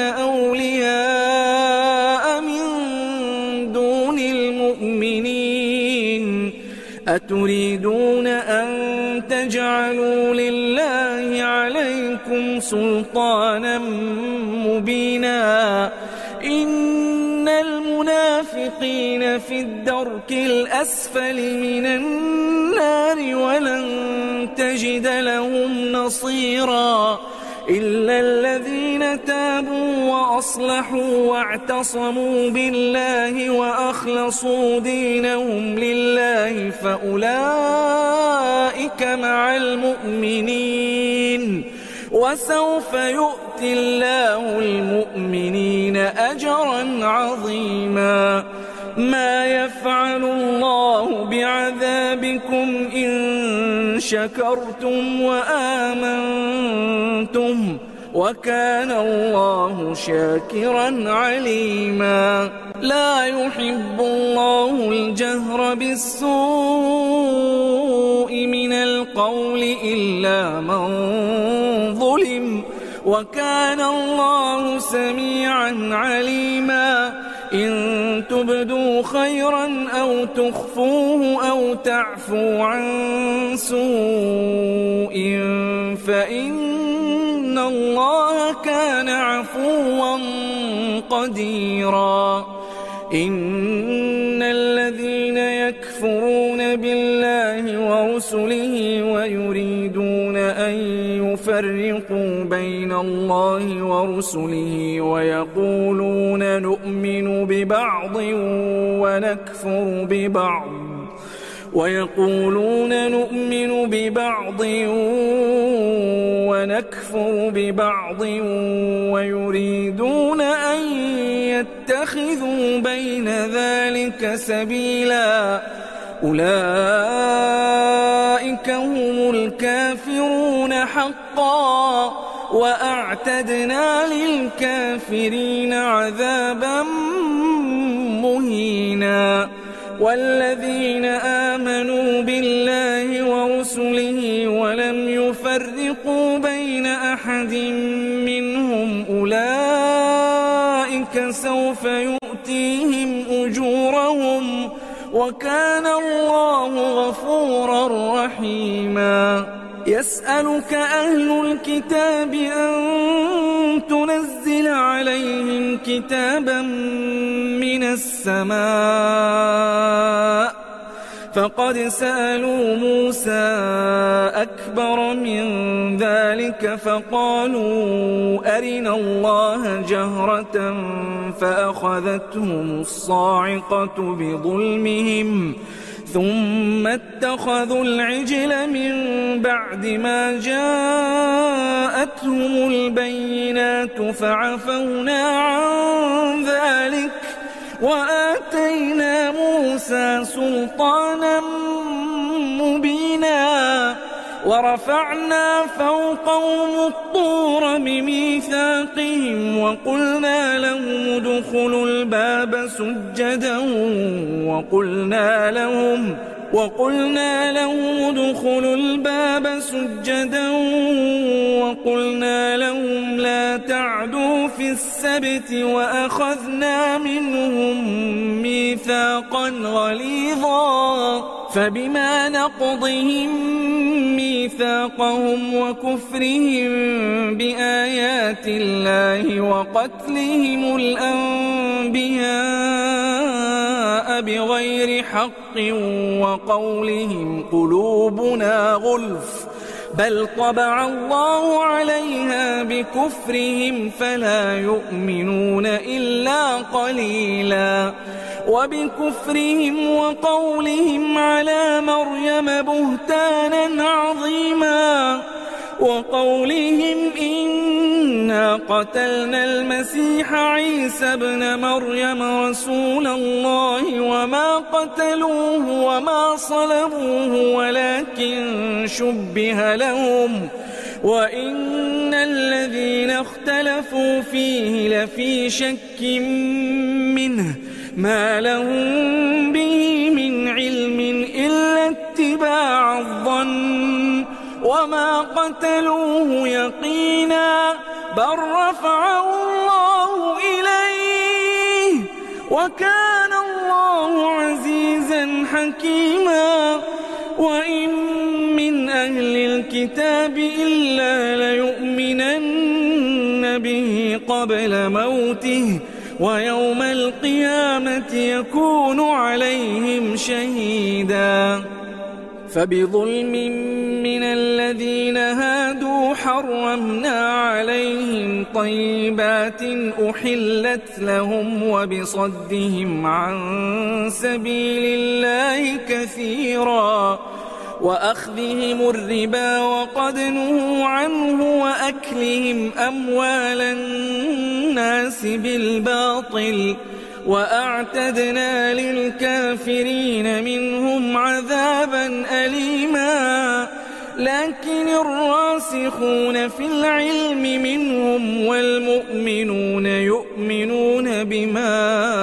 أولياء من دون المؤمنين أتريدون أن تجعلوا لله عليكم سلطانا مبينا إن المنافقين في الدرك الأسفل من النار ولن تجد لهم نصيرا إلا الذين تابوا وأصلحوا واعتصموا بالله وأخلصوا دينهم لله فأولئك مع المؤمنين وسوف يؤتي الله المؤمنين أجرا عظيما ما يفعل الله بعذابكم إن شكرتم وآمنتم وكان الله شاكرا عليما لا يحب الله الجهر بالسوء من القول إلا من ظلم وكان الله سميعا عليما إن تبدوا خيرا أو تخفوه أو تعفوا عن سوء فإن الله كان عفوا قديرا إن الذين يكفرون بالله ورسله ويريدون أن يفرقوا بين الله ورسله ويقولون نؤمن ببعض ونكفر ببعض ويريدون أن يتخذوا بين ذلك سبيلا أولئك هم الكافرون حقا وأعتدنا للكافرين عذابا مهينا والذين آمنوا بالله ورسله ولم يفرقوا بين أحد منهم أولئك سوف يؤتيهم أجورهم وكان الله غفورا رحيما يسألك أهل الكتاب أن تنزل عليهم كتابا من السماء فقد سألوا موسى أكبر من ذلك فقالوا أرنا الله جهرة فأخذتهم الصاعقة بظلمهم ثم اتخذوا العجل من بعد ما جاءتهم البينات فعفونا عن ذلك وآتينا موسى سلطانا مبينا ورفعنا فوقهم الطور بميثاقهم وقلنا لهم ادخلوا الباب سجدا وقلنا لهم ادخلوا الباب سجدا وقلنا لهم لا تعدوا في السبت وأخذنا منهم ميثاقا غليظا فبما نقضهم ميثاقهم وكفرهم بآيات الله وقتلهم الأنبياء بغير حق وقولهم قلوبنا غلف بل طبع الله عليها بكفرهم فلا يؤمنون إلا قليلا وبكفرهم وقولهم على مريم بهتانا عظيما وقولهم إنا قتلنا المسيح عيسى ابن مريم رسول الله وما قتلوه وما صلبوه ولكن شبه لهم وإن الذين اختلفوا فيه لفي شك منه ما لهم به من علم إلا اتباع الظن وما قتلوه يقينا بل رفعه الله إليه وكان الله عزيزا حكيما وإن من أهل الكتاب إلا ليؤمنن به قبل موته ويوم القيامة يكون عليهم شهيدا فبظلم من الذين هادوا حرمنا عليهم طيبات أحلت لهم وبصدهم عن سبيل الله كثيرا وأخذهم الربا وقد نهوا عنه وأكلهم أموال الناس بالباطل وأعتدنا للكافرين منهم عذابا أليما لكن الراسخون في العلم منهم والمؤمنون يؤمنون بما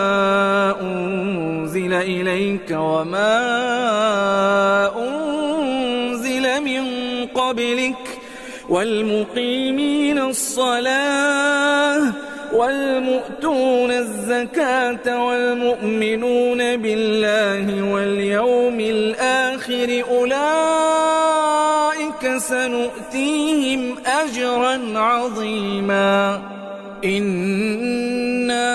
أنزل إليك وما أنزل من قبلك والمقيمين الصلاة والمؤتون الزكاة والمؤمنون بالله واليوم الآخر أولئك سنؤتيهم أجرا عظيما إنا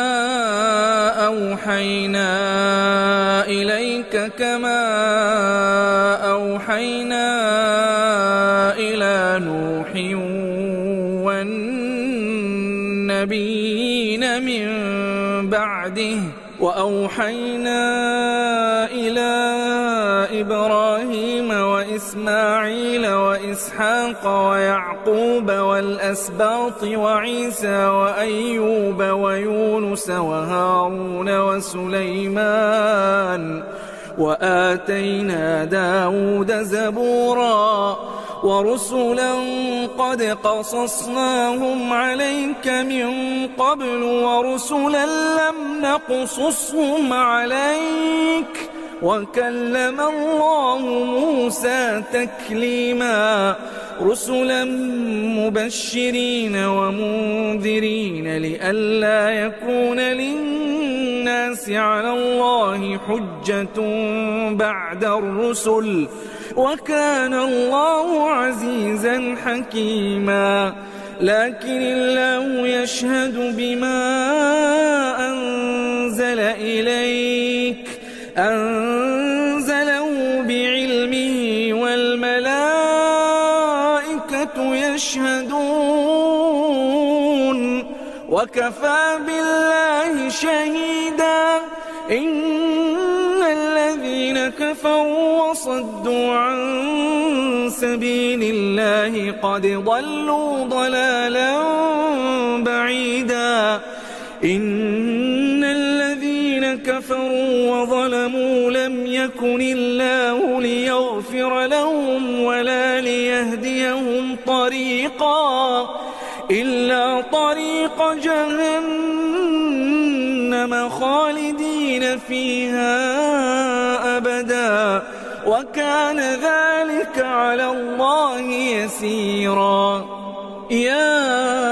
أوحينا إليك كما أوحينا إلى نوح والنبيين من بعده وأوحينا إلى إبراهيم وإسماعيل وإسحاق ويعقوب والأسباط وعيسى وأيوب ويونس وهارون وسليمان وآتينا داود زبورا ورسلا قد قصصناهم عليك من قبل ورسلا لم نقصصهم عليك وكلم الله موسى تكليما رسلا مبشرين ومنذرين لئلا يكون للناس على الله حجة بعد الرسل وكان الله عزيزا حكيما لكن الله يشهد بما أنزل إليك أنزله بعلمه والملائكة يشهدون وكفى بالله شهيدا إن الذين كفروا وصدوا عن سبيل الله قد ضلوا ضلالا بعيدا إن الذين كفروا وظلموا لم يكن الله ليغفر لهم ولا ليهديهم طريقا إلا طريق جهنم جهنم خالدين فيها أبدا وكان ذلك على الله يسيرا. يا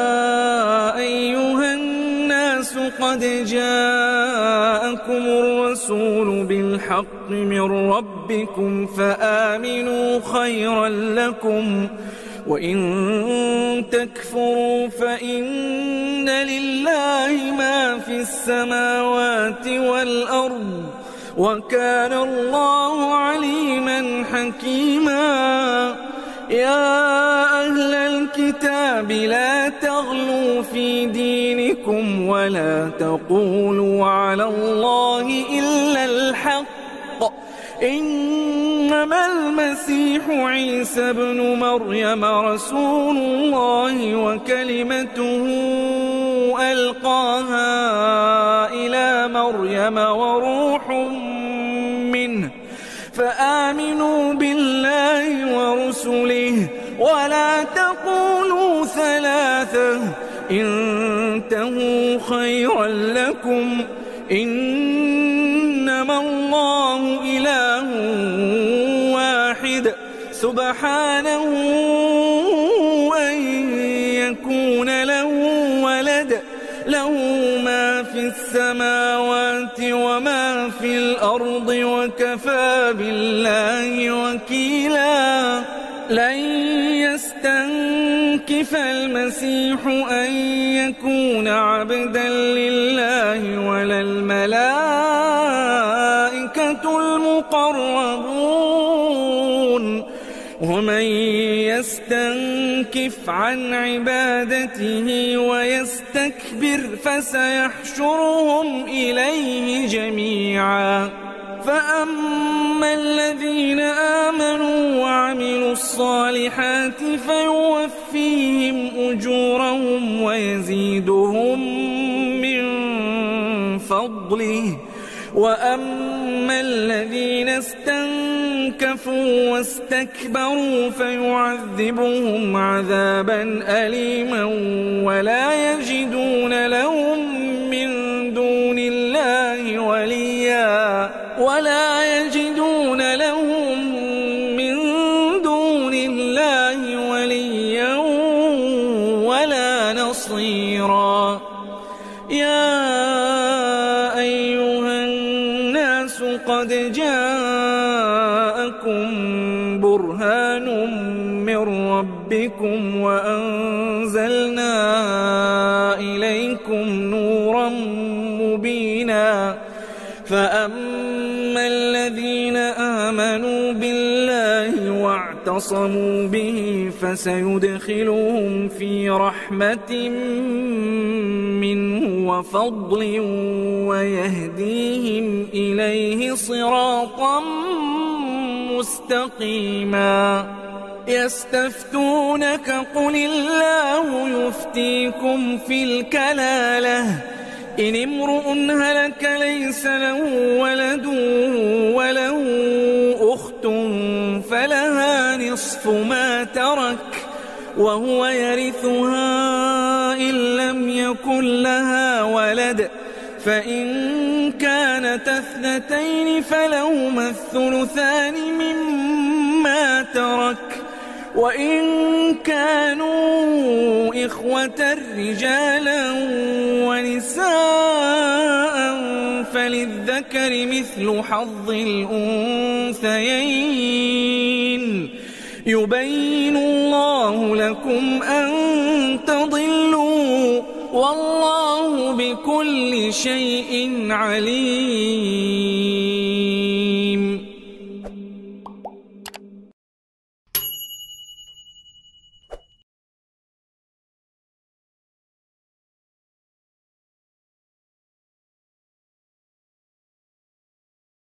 أيها الناس قد جاءكم الرسول بالحق من ربكم فآمنوا خيرا لكم وإن تكفروا فإن لله ما في السماوات والأرض وكان الله عليما حكيما. يا أهل الكتاب لا تغلوا في دينكم ولا تقولوا على الله إلا الحق إنما المسيح عيسى بن مريم رسول الله وكلمته ألقاها إلى مريم وروح منه فآمنوا بالله ورسله ولا تقولوا ثلاثة انتهوا خيرا لكم إنما الله إله واحد سبحانه أن يكون له ولد له ما في السماوات وما في الأرض وكفى بالله وكيلا. لن يستنكف المسيح أن يكون عبدا لله ولا الملائكة المقربون ومن يستنكف عن عبادته ويستكبر فسيحشرهم إليه جميعا. فأما الذين آمنوا وعملوا الصالحات فيوفيهم أجورهم ويزيدهم من فضله وأما الذين استنكفوا واستكبروا فيعذبهم عذابا أليما ولا يجدون لهم من دون الله وليا ولا نصيرا. يا أيها الناس قد جاءكم برهان من ربكم وأنزلنا إليكم نورا مبينا. فأما الذين آمنوا بالله واعتصموا به فسيدخلهم في رحمة منه وفضل ويهديهم إليه صراطا مستقيما. يستفتونك قل الله يفتيكم في الكلالة إن امرؤ هلك ليس له ولد وله أخت فلها نصف ما ترك وهو يرثها إن لم يكن لها ولد فإن كانت اثنتين فلهما الثلثان مما ترك وإن كانوا إخوة رجالا ونساء فللذكر مثل حظ الأنثيين. يبين الله لكم أن تضلوا والله بكل شيء عليم.